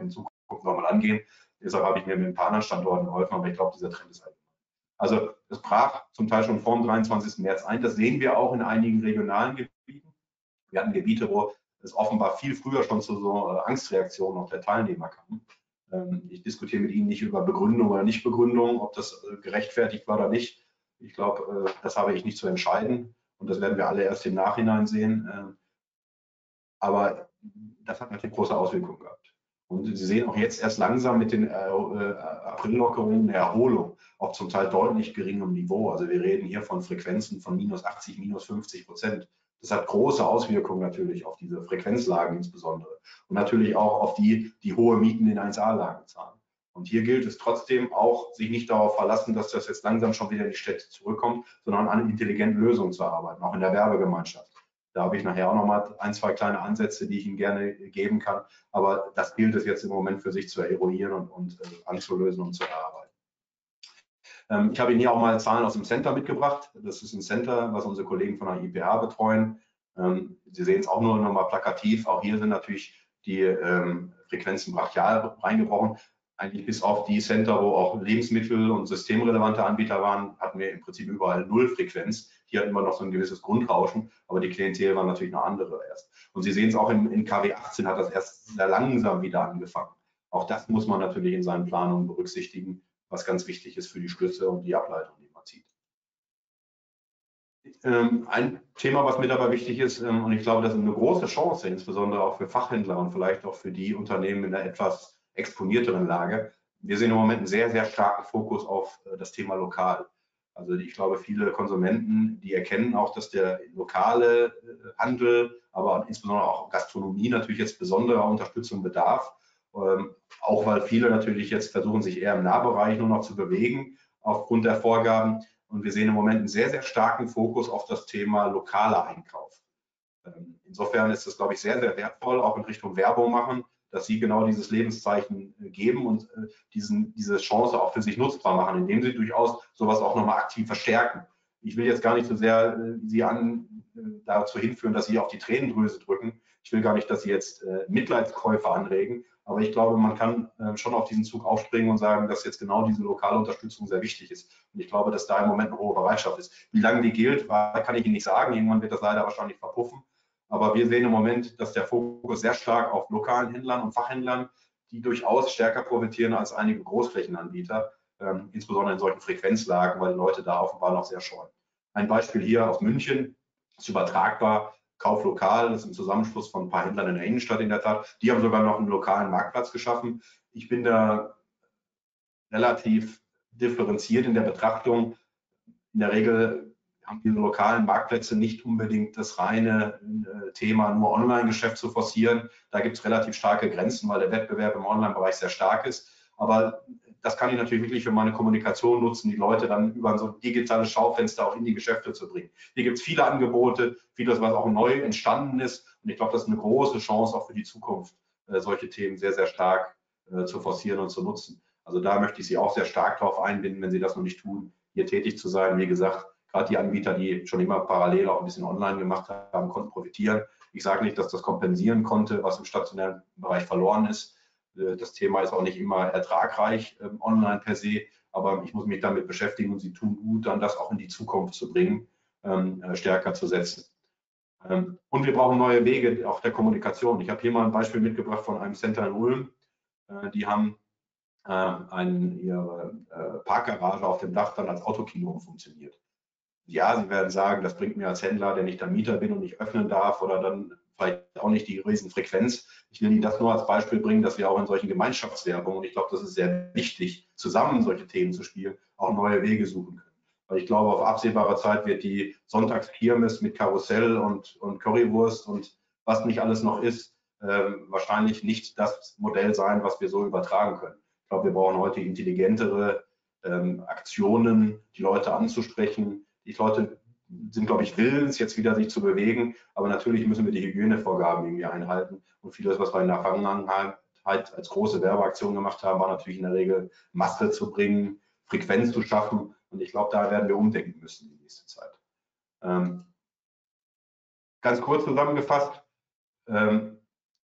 gucken, soll man angehen. Deshalb habe ich mir mit ein paar anderen Standorten geholfen, aber ich glaube, dieser Trend ist halt. Also es brach zum Teil schon vor dem dreiundzwanzigsten März ein. Das sehen wir auch in einigen regionalen Gebieten. Wir hatten Gebiete, wo es offenbar viel früher schon zu so Angstreaktionen auch der Teilnehmer kam. Ich diskutiere mit Ihnen nicht über Begründung oder Nichtbegründung, ob das gerechtfertigt war oder nicht. Ich glaube, das habe ich nicht zu entscheiden und das werden wir alle erst im Nachhinein sehen. Aber das hat natürlich große Auswirkungen gehabt. Und Sie sehen auch jetzt erst langsam mit den äh, Aprillockerungen eine Erholung auf zum Teil deutlich geringem Niveau. Also wir reden hier von Frequenzen von minus achtzig, minus fünfzig Prozent. Das hat große Auswirkungen natürlich auf diese Frequenzlagen insbesondere und natürlich auch auf die, die hohe Mieten in eins A-Lagen zahlen. Und hier gilt es trotzdem auch, sich nicht darauf verlassen, dass das jetzt langsam schon wieder in die Städte zurückkommt, sondern an intelligenten Lösungen zu arbeiten, auch in der Werbegemeinschaft. Da habe ich nachher auch noch mal ein, zwei kleine Ansätze, die ich Ihnen gerne geben kann. Aber das gilt es jetzt im Moment für sich zu eruieren und, und äh, anzulösen und zu erarbeiten. Ähm, ich habe Ihnen hier auch mal Zahlen aus dem Center mitgebracht. Das ist ein Center, was unsere Kollegen von der I P H betreuen. Ähm, Sie sehen es auch nur noch mal plakativ. Auch hier sind natürlich die ähm, Frequenzen brachial reingebrochen. Eigentlich bis auf die Center, wo auch Lebensmittel- und systemrelevante Anbieter waren, hatten wir im Prinzip überall Null-Frequenz. Hier hatten wir noch so ein gewisses Grundrauschen, aber die Klientel war natürlich eine andere erst. Und Sie sehen es auch in, in K W achtzehn hat das erst sehr langsam wieder angefangen. Auch das muss man natürlich in seinen Planungen berücksichtigen, was ganz wichtig ist für die Schlüsse und die Ableitung, die man zieht. Ähm, ein Thema, was mir dabei wichtig ist, ähm, und ich glaube, das ist eine große Chance, insbesondere auch für Fachhändler und vielleicht auch für die Unternehmen in einer etwas exponierteren Lage. Wir sehen im Moment einen sehr, sehr starken Fokus auf äh, das Thema lokal. Also ich glaube, viele Konsumenten, die erkennen auch, dass der lokale äh, Handel, aber insbesondere auch Gastronomie natürlich jetzt besonderer Unterstützung bedarf. Ähm, auch weil viele natürlich jetzt versuchen, sich eher im Nahbereich nur noch zu bewegen aufgrund der Vorgaben. Und wir sehen im Moment einen sehr, sehr starken Fokus auf das Thema lokaler Einkauf. Ähm, insofern ist es, glaube ich, sehr, sehr wertvoll, auch in Richtung Werbung machen, dass Sie genau dieses Lebenszeichen geben und äh, diesen, diese Chance auch für sich nutzbar machen, indem Sie durchaus sowas auch nochmal aktiv verstärken. Ich will jetzt gar nicht so sehr äh, Sie an, äh, dazu hinführen, dass Sie auf die Tränendrüse drücken. Ich will gar nicht, dass Sie jetzt äh, Mitleidskäufe anregen, aber ich glaube, man kann äh, schon auf diesen Zug aufspringen und sagen, dass jetzt genau diese lokale Unterstützung sehr wichtig ist. Und ich glaube, dass da im Moment eine hohe Bereitschaft ist. Wie lange die gilt, kann ich Ihnen nicht sagen. Irgendwann wird das leider wahrscheinlich verpuffen. Aber wir sehen im Moment, dass der Fokus sehr stark auf lokalen Händlern und Fachhändlern, die durchaus stärker profitieren als einige Großflächenanbieter, ähm, insbesondere in solchen Frequenzlagen, weil die Leute da offenbar noch sehr scheuen. Ein Beispiel hier aus München, ist übertragbar, Kauf lokal, das ist ein Zusammenschluss von ein paar Händlern in der Innenstadt in der Tat. Die haben sogar noch einen lokalen Marktplatz geschaffen. Ich bin da relativ differenziert in der Betrachtung. In der Regel haben diese lokalen Marktplätze nicht unbedingt das reine äh, Thema, nur Online-Geschäft zu forcieren. Da gibt es relativ starke Grenzen, weil der Wettbewerb im Online-Bereich sehr stark ist. Aber das kann ich natürlich wirklich für meine Kommunikation nutzen, die Leute dann über so ein digitales Schaufenster auch in die Geschäfte zu bringen. Hier gibt es viele Angebote, vieles, was auch neu entstanden ist. Und ich glaube, das ist eine große Chance auch für die Zukunft, äh, solche Themen sehr, sehr stark äh, zu forcieren und zu nutzen. Also da möchte ich Sie auch sehr stark darauf einbinden, wenn Sie das noch nicht tun, hier tätig zu sein. Wie gesagt, gerade die Anbieter, die schon immer parallel auch ein bisschen online gemacht haben, konnten profitieren. Ich sage nicht, dass das kompensieren konnte, was im stationären Bereich verloren ist. Das Thema ist auch nicht immer ertragreich ähm, online per se, aber ich muss mich damit beschäftigen und Sie tun gut, dann das auch in die Zukunft zu bringen, ähm, stärker zu setzen. Ähm, und wir brauchen neue Wege auch der Kommunikation. Ich habe hier mal ein Beispiel mitgebracht von einem Center in Ulm. Äh, die haben äh, ein, ihre äh, Parkgarage auf dem Dach dann als Autokino umfunktioniert. Ja, Sie werden sagen, das bringt mir als Händler, der nicht der Mieter bin und nicht öffnen darf oder dann vielleicht auch nicht die Riesenfrequenz. Ich will Ihnen das nur als Beispiel bringen, dass wir auch in solchen Gemeinschaftswerbungen, und ich glaube, das ist sehr wichtig, zusammen solche Themen zu spielen, auch neue Wege suchen können. Weil ich glaube, auf absehbare Zeit wird die Sonntagskirmes mit Karussell und, und Currywurst und was nicht alles noch ist, äh, wahrscheinlich nicht das Modell sein, was wir so übertragen können. Ich glaube, wir brauchen heute intelligentere ähm, Aktionen, die Leute anzusprechen. Die Leute sind, glaube ich, willens, jetzt wieder sich zu bewegen. Aber natürlich müssen wir die Hygienevorgaben irgendwie einhalten. Und vieles, was wir in der Vergangenheit als große Werbeaktion gemacht haben, war natürlich in der Regel Masse zu bringen, Frequenz zu schaffen. Und ich glaube, da werden wir umdenken müssen in nächster Zeit. Ähm, ganz kurz zusammengefasst, ähm,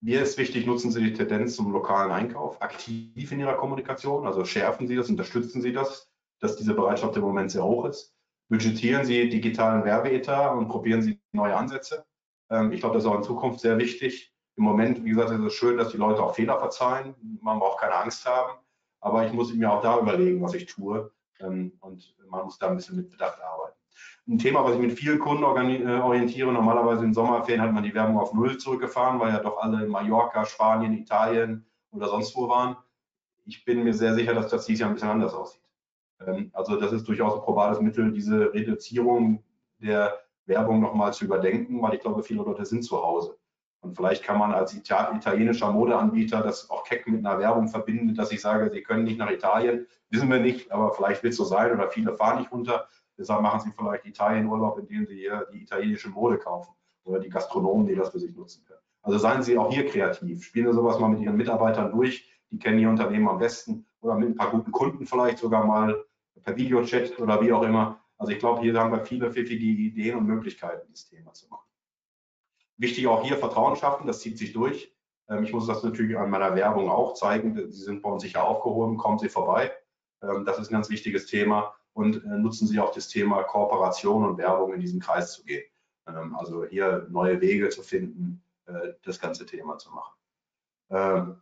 Mir ist wichtig, nutzen Sie die Tendenz zum lokalen Einkauf aktiv in Ihrer Kommunikation, also schärfen Sie das, unterstützen Sie das, dass diese Bereitschaft im Moment sehr hoch ist. Budgetieren Sie digitalen Werbeetat und probieren Sie neue Ansätze. Ich glaube, das ist auch in Zukunft sehr wichtig. Im Moment, wie gesagt, ist es schön, dass die Leute auch Fehler verzeihen. Man braucht keine Angst haben, aber ich muss mir auch da überlegen, was ich tue, und man muss da ein bisschen mit Bedacht arbeiten. Ein Thema, was ich mit vielen Kunden orientiere, normalerweise in Sommerferien hat man die Werbung auf Null zurückgefahren, weil ja doch alle in Mallorca, Spanien, Italien oder sonst wo waren. Ich bin mir sehr sicher, dass das dieses Jahr ein bisschen anders aussieht. Also das ist durchaus ein probates Mittel, diese Reduzierung der Werbung nochmal zu überdenken, weil ich glaube, viele Leute sind zu Hause. Und vielleicht kann man als italienischer Modeanbieter das auch keck mit einer Werbung verbinden, dass ich sage, Sie können nicht nach Italien, wissen wir nicht, aber vielleicht wird es so sein oder viele fahren nicht runter. Deshalb machen Sie vielleicht Italienurlaub, indem Sie hier die italienische Mode kaufen oder die Gastronomen, die das für sich nutzen können. Also seien Sie auch hier kreativ. Spielen Sie sowas mal mit Ihren Mitarbeitern durch. Die kennen Ihr Unternehmen am besten oder mit ein paar guten Kunden vielleicht sogar mal per Videochat oder wie auch immer. Also ich glaube, hier haben wir viele pfiffige Ideen und Möglichkeiten, dieses Thema zu machen. Wichtig auch hier Vertrauen schaffen, das zieht sich durch. Ich muss das natürlich an meiner Werbung auch zeigen. Sie sind bei uns sicher aufgehoben, kommen Sie vorbei. Das ist ein ganz wichtiges Thema. Und nutzen Sie auch das Thema Kooperation und Werbung in diesen Kreis zu gehen. Also hier neue Wege zu finden, das ganze Thema zu machen.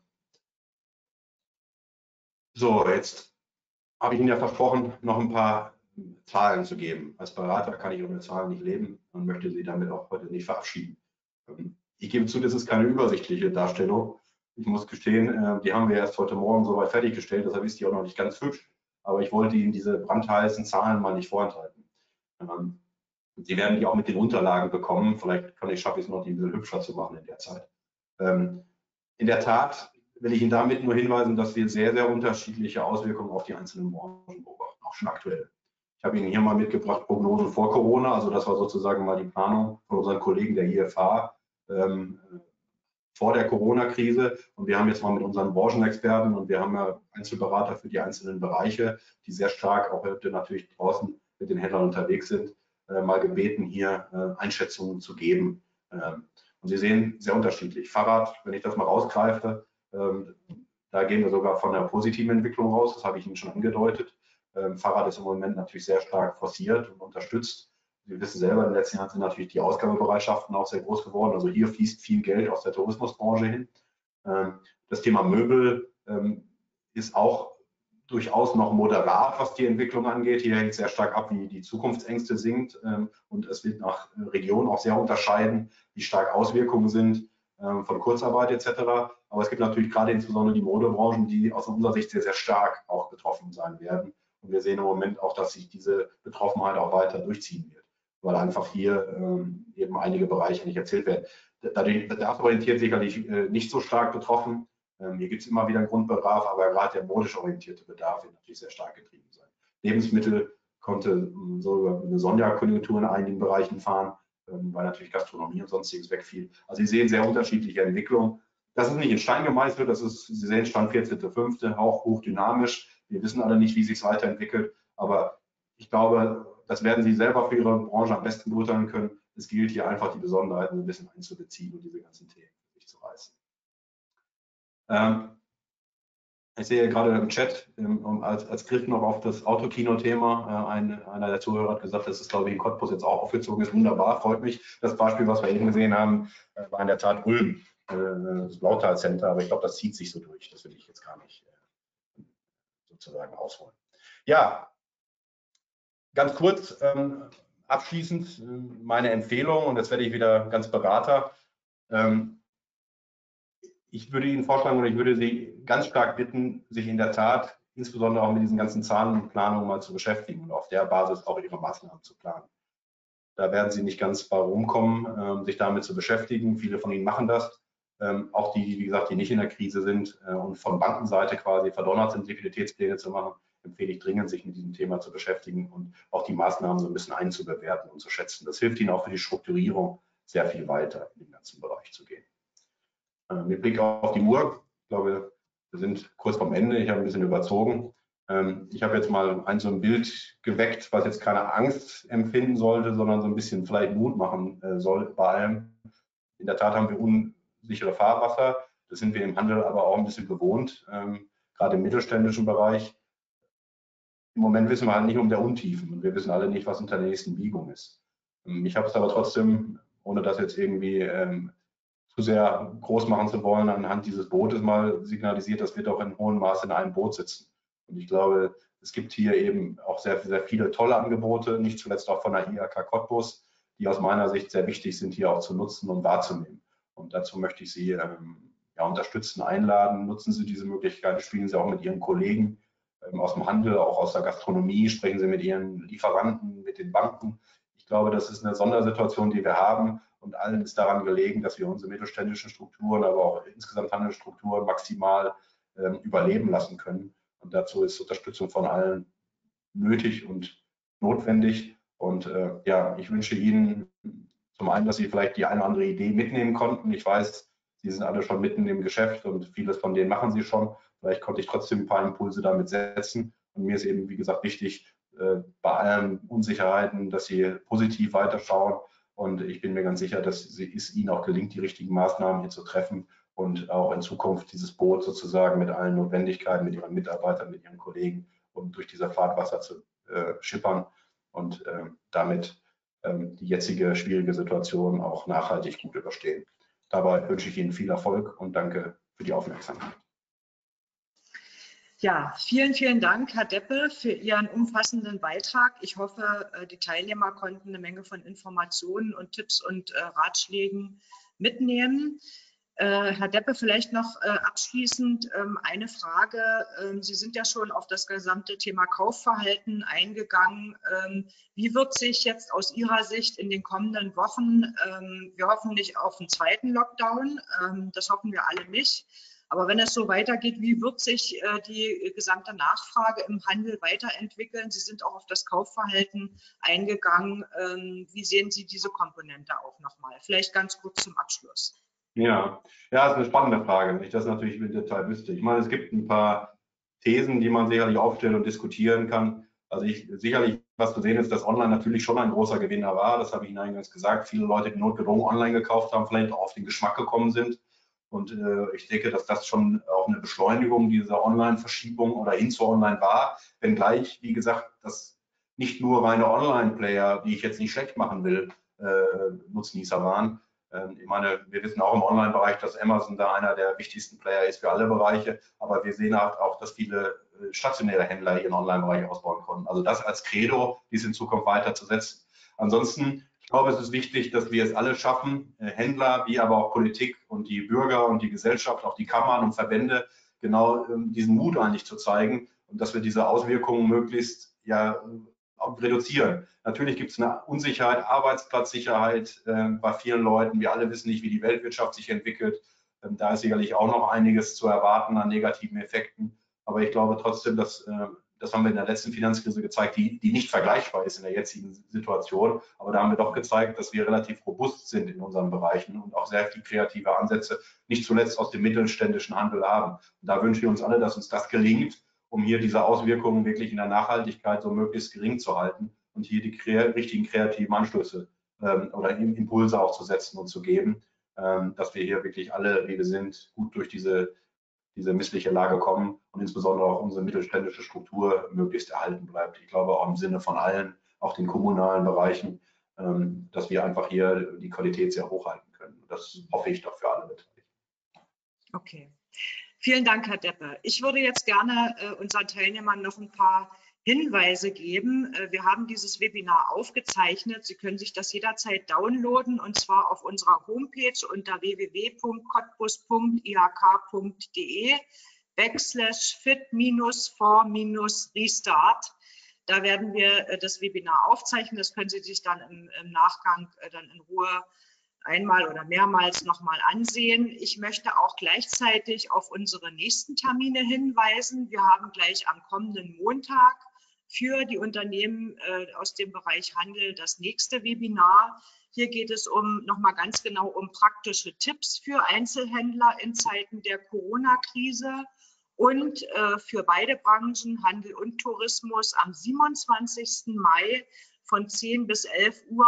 So, jetzt habe ich Ihnen ja versprochen, noch ein paar Zahlen zu geben. Als Berater kann ich ohne Zahlen nicht leben und möchte Sie damit auch heute nicht verabschieden. Ich gebe zu, das ist keine übersichtliche Darstellung. Ich muss gestehen, die haben wir erst heute Morgen soweit fertiggestellt, deshalb ist die auch noch nicht ganz hübsch. Aber ich wollte Ihnen diese brandheißen Zahlen mal nicht vorenthalten. Sie werden die auch mit den Unterlagen bekommen. Vielleicht kann ich, schaffe ich es noch, die ein bisschen hübscher zu machen in der Zeit. In der Tat will ich Ihnen damit nur hinweisen, dass wir sehr, sehr unterschiedliche Auswirkungen auf die einzelnen Branchen beobachten, auch schon aktuell. Ich habe Ihnen hier mal mitgebracht Prognosen vor Corona, also das war sozusagen mal die Planung von unseren Kollegen der I F H ähm, vor der Corona-Krise. Und wir haben jetzt mal mit unseren Branchenexperten und wir haben ja Einzelberater für die einzelnen Bereiche, die sehr stark auch heute natürlich draußen mit den Händlern unterwegs sind, äh, mal gebeten, hier äh, Einschätzungen zu geben. Ähm, und Sie sehen, sehr unterschiedlich. Fahrrad, wenn ich das mal rausgreife, ähm, da gehen wir sogar von einer positiven Entwicklung raus, das habe ich Ihnen schon angedeutet. Ähm, Fahrrad ist im Moment natürlich sehr stark forciert und unterstützt. Wir wissen selber, in den letzten Jahren sind natürlich die Ausgabebereitschaften auch sehr groß geworden. Also hier fließt viel Geld aus der Tourismusbranche hin. Das Thema Möbel ist auch durchaus noch moderat, was die Entwicklung angeht. Hier hängt sehr stark ab, wie die Zukunftsängste sind. Und es wird nach Region auch sehr unterscheiden, wie stark Auswirkungen sind von Kurzarbeit et cetera. Aber es gibt natürlich gerade insbesondere die Modebranchen, die aus unserer Sicht sehr, sehr stark auch betroffen sein werden. Und wir sehen im Moment auch, dass sich diese Betroffenheit auch weiter durchziehen wird, weil einfach hier ähm, eben einige Bereiche nicht erzählt werden. Dadurch bedarfsorientiert sicherlich äh, nicht so stark betroffen. Ähm, hier gibt es immer wieder einen Grundbedarf, aber gerade der modisch orientierte Bedarf wird natürlich sehr stark getrieben sein. Lebensmittel konnte ähm, so eine Sonderkonjunktur in einigen Bereichen fahren, ähm, weil natürlich Gastronomie und sonstiges wegfiel. Also Sie sehen sehr unterschiedliche Entwicklungen. Das ist nicht in Stein gemeißelt, das ist, Sie sehen, Stand vierzehnter fünfter auch hochdynamisch. Wir wissen alle nicht, wie sich es weiterentwickelt, aber ich glaube, das werden Sie selber für Ihre Branche am besten beurteilen können. Es gilt hier einfach, die Besonderheiten ein bisschen einzubeziehen und diese ganzen Themen für sich zu reißen. Ähm, ich sehe gerade im Chat, ähm, als, als Griff noch auf das Autokino-Thema, äh, ein, einer der Zuhörer hat gesagt, dass es, glaube ich, in Cottbus jetzt auch aufgezogen ist. Wunderbar, freut mich. Das Beispiel, was wir eben gesehen haben, äh, war in der Tat Ulm, äh, das Blautal Center, aber ich glaube, das zieht sich so durch. Das will ich jetzt gar nicht äh, sozusagen ausholen. Ja, ganz kurz, ähm, abschließend äh, meine Empfehlung, und jetzt werde ich wieder ganz Berater. Ähm, ich würde Ihnen vorschlagen oder ich würde Sie ganz stark bitten, sich in der Tat insbesondere auch mit diesen ganzen Zahlen und Planungen mal zu beschäftigen und auf der Basis auch Ihre Maßnahmen zu planen. Da werden Sie nicht ganz bei rumkommen, äh, sich damit zu beschäftigen. Viele von Ihnen machen das. Ähm, auch die, wie gesagt, die nicht in der Krise sind äh, und von Bankenseite quasi verdonnert sind, Liquiditätspläne zu machen, empfehle ich dringend, sich mit diesem Thema zu beschäftigen und auch die Maßnahmen so ein bisschen einzubewerten und zu schätzen. Das hilft Ihnen auch für die Strukturierung sehr viel weiter in den ganzen Bereich zu gehen. Äh, mit Blick auf die Uhr, ich glaube, wir sind kurz vorm Ende, ich habe ein bisschen überzogen. Ähm, ich habe jetzt mal ein so ein Bild geweckt, was jetzt keine Angst empfinden sollte, sondern so ein bisschen vielleicht Mut machen äh, soll bei allem. In der Tat haben wir un sichere Fahrwasser. Das sind wir im Handel aber auch ein bisschen gewohnt, ähm, gerade im mittelständischen Bereich. Im Moment wissen wir halt nicht um der Untiefen und wir wissen alle nicht, was unter der nächsten Biegung ist. Ich habe es aber trotzdem, ohne das jetzt irgendwie ähm, zu sehr groß machen zu wollen, anhand dieses Bootes mal signalisiert, dass wir doch in hohem Maße in einem Boot sitzen. Und ich glaube, es gibt hier eben auch sehr, sehr viele tolle Angebote, nicht zuletzt auch von der I H K Cottbus, die aus meiner Sicht sehr wichtig sind, hier auch zu nutzen und wahrzunehmen. Und dazu möchte ich Sie ähm, ja, unterstützen, einladen. Nutzen Sie diese Möglichkeit, spielen Sie auch mit Ihren Kollegen ähm, aus dem Handel, auch aus der Gastronomie, sprechen Sie mit Ihren Lieferanten, mit den Banken. Ich glaube, das ist eine Sondersituation, die wir haben. Und allen ist daran gelegen, dass wir unsere mittelständischen Strukturen, aber auch insgesamt Handelsstrukturen maximal ähm, überleben lassen können. Und dazu ist Unterstützung von allen nötig und notwendig. Und äh, ja, ich wünsche Ihnen zum einen, dass Sie vielleicht die eine oder andere Idee mitnehmen konnten. Ich weiß, Sie sind alle schon mitten im Geschäft und vieles von denen machen Sie schon. Vielleicht konnte ich trotzdem ein paar Impulse damit setzen. Und mir ist eben, wie gesagt, wichtig, äh, bei allen Unsicherheiten, dass Sie positiv weiterschauen. Und ich bin mir ganz sicher, dass es Ihnen auch gelingt, die richtigen Maßnahmen hier zu treffen und auch in Zukunft dieses Boot sozusagen mit allen Notwendigkeiten, mit Ihren Mitarbeitern, mit Ihren Kollegen und durch dieser Fahrtwasser zu äh, schippern und äh, damit ähm, die jetzige schwierige Situation auch nachhaltig gut überstehen. Dabei wünsche ich Ihnen viel Erfolg und danke für die Aufmerksamkeit. Ja, vielen, vielen Dank, Herr Deppe, für Ihren umfassenden Beitrag. Ich hoffe, die Teilnehmer konnten eine Menge von Informationen und Tipps und äh, Ratschlägen mitnehmen. Äh, Herr Deppe, vielleicht noch äh, abschließend ähm, eine Frage. Ähm, Sie sind ja schon auf das gesamte Thema Kaufverhalten eingegangen. Ähm, wie wird sich jetzt aus Ihrer Sicht in den kommenden Wochen, ähm, wir hoffen nicht auf einen zweiten Lockdown, ähm, das hoffen wir alle nicht, aber wenn es so weitergeht, wie wird sich äh, die gesamte Nachfrage im Handel weiterentwickeln? Sie sind auch auf das Kaufverhalten eingegangen. Ähm, wie sehen Sie diese Komponente auch nochmal? Vielleicht ganz kurz zum Abschluss. Ja, ja, ist eine spannende Frage, wenn ich das natürlich im Detail wüsste. Ich meine, es gibt ein paar Thesen, die man sicherlich aufstellen und diskutieren kann. Also ich, sicherlich, was zu sehen ist, dass online natürlich schon ein großer Gewinner war. Das habe ich Ihnen eingangs gesagt. Viele Leute, die notgedrungen online gekauft haben, vielleicht auch auf den Geschmack gekommen sind. Und äh, ich denke, dass das schon auch eine Beschleunigung dieser Online-Verschiebung oder hin zu Online war. Wenngleich, wie gesagt, dass nicht nur reine Online-Player, die ich jetzt nicht schlecht machen will, äh, Nutznießer waren. Ähm, ich meine, wir wissen auch im Online-Bereich, dass Amazon da einer der wichtigsten Player ist für alle Bereiche. Aber wir sehen halt auch, dass viele äh, stationäre Händler ihren Online-Bereich ausbauen konnten. Also das als Credo, dies in Zukunft weiterzusetzen. Ansonsten, ich glaube, es ist wichtig, dass wir es alle schaffen, Händler, wie aber auch Politik und die Bürger und die Gesellschaft, auch die Kammern und Verbände, genau diesen Mut eigentlich zu zeigen und dass wir diese Auswirkungen möglichst ja reduzieren. Natürlich gibt es eine Unsicherheit, Arbeitsplatzsicherheit äh, bei vielen Leuten. Wir alle wissen nicht, wie die Weltwirtschaft sich entwickelt. Ähm, da ist sicherlich auch noch einiges zu erwarten an negativen Effekten. Aber ich glaube trotzdem, dass äh, das haben wir in der letzten Finanzkrise gezeigt, die, die nicht vergleichbar ist in der jetzigen Situation. Aber da haben wir doch gezeigt, dass wir relativ robust sind in unseren Bereichen und auch sehr viele kreative Ansätze, nicht zuletzt aus dem mittelständischen Handel haben. Und da wünschen wir uns alle, dass uns das gelingt, um hier diese Auswirkungen wirklich in der Nachhaltigkeit so möglichst gering zu halten und hier die kre richtigen kreativen Anstöße ähm, oder Impulse auch zu setzen und zu geben, ähm, dass wir hier wirklich alle, wie wir sind, gut durch diese diese missliche Lage kommen und insbesondere auch unsere mittelständische Struktur möglichst erhalten bleibt. Ich glaube auch im Sinne von allen, auch den kommunalen Bereichen, dass wir einfach hier die Qualität sehr hochhalten können. Das hoffe ich doch für alle Beteiligten. Okay. Vielen Dank, Herr Deppe. Ich würde jetzt gerne äh, unseren Teilnehmern noch ein paar Hinweise geben. Äh, wir haben dieses Webinar aufgezeichnet. Sie können sich das jederzeit downloaden und zwar auf unserer Homepage unter w w w punkt cottbus punkt i h k punkt d e backslash fit for restart. Da werden wir äh, das Webinar aufzeichnen. Das können Sie sich dann im, im Nachgang äh, dann in Ruhe einmal oder mehrmals nochmal ansehen. Ich möchte auch gleichzeitig auf unsere nächsten Termine hinweisen. Wir haben gleich am kommenden Montag für die Unternehmen äh, aus dem Bereich Handel das nächste Webinar. Hier geht es um nochmal ganz genau um praktische Tipps für Einzelhändler in Zeiten der Corona-Krise und äh, für beide Branchen, Handel und Tourismus, am siebenundzwanzigsten Mai von zehn bis elf Uhr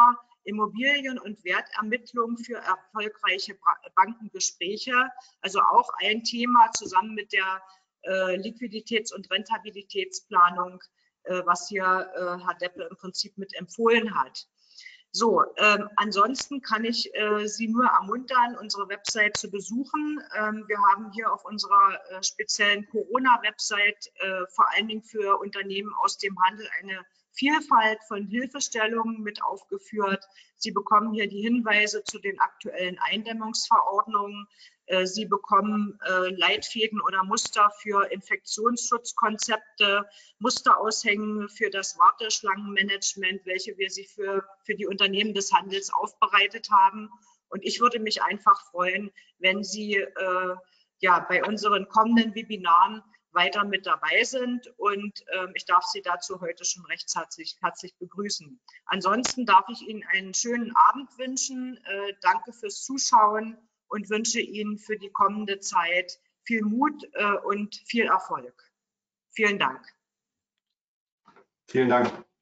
Immobilien- und Wertermittlung für erfolgreiche Bankengespräche. Also auch ein Thema zusammen mit der äh, Liquiditäts- und Rentabilitätsplanung, äh, was hier äh, Herr Deppe im Prinzip mit empfohlen hat. So, ähm, ansonsten kann ich äh, Sie nur ermuntern, unsere Website zu besuchen. Ähm, wir haben hier auf unserer äh, speziellen Corona-Website äh, vor allen Dingen für Unternehmen aus dem Handel eine Vielfalt von Hilfestellungen mit aufgeführt. Sie bekommen hier die Hinweise zu den aktuellen Eindämmungsverordnungen. Äh, Sie bekommen äh, Leitfäden oder Muster für Infektionsschutzkonzepte, Musteraushänge für das Warteschlangenmanagement, welche wir sie für, für die Unternehmen des Handels aufbereitet haben. Und ich würde mich einfach freuen, wenn Sie äh, ja, bei unseren kommenden Webinaren weiter mit dabei sind. Und äh, ich darf Sie dazu heute schon recht herzlich, herzlich begrüßen. Ansonsten darf ich Ihnen einen schönen Abend wünschen. Äh, danke fürs Zuschauen und wünsche Ihnen für die kommende Zeit viel Mut äh, und viel Erfolg. Vielen Dank. Vielen Dank.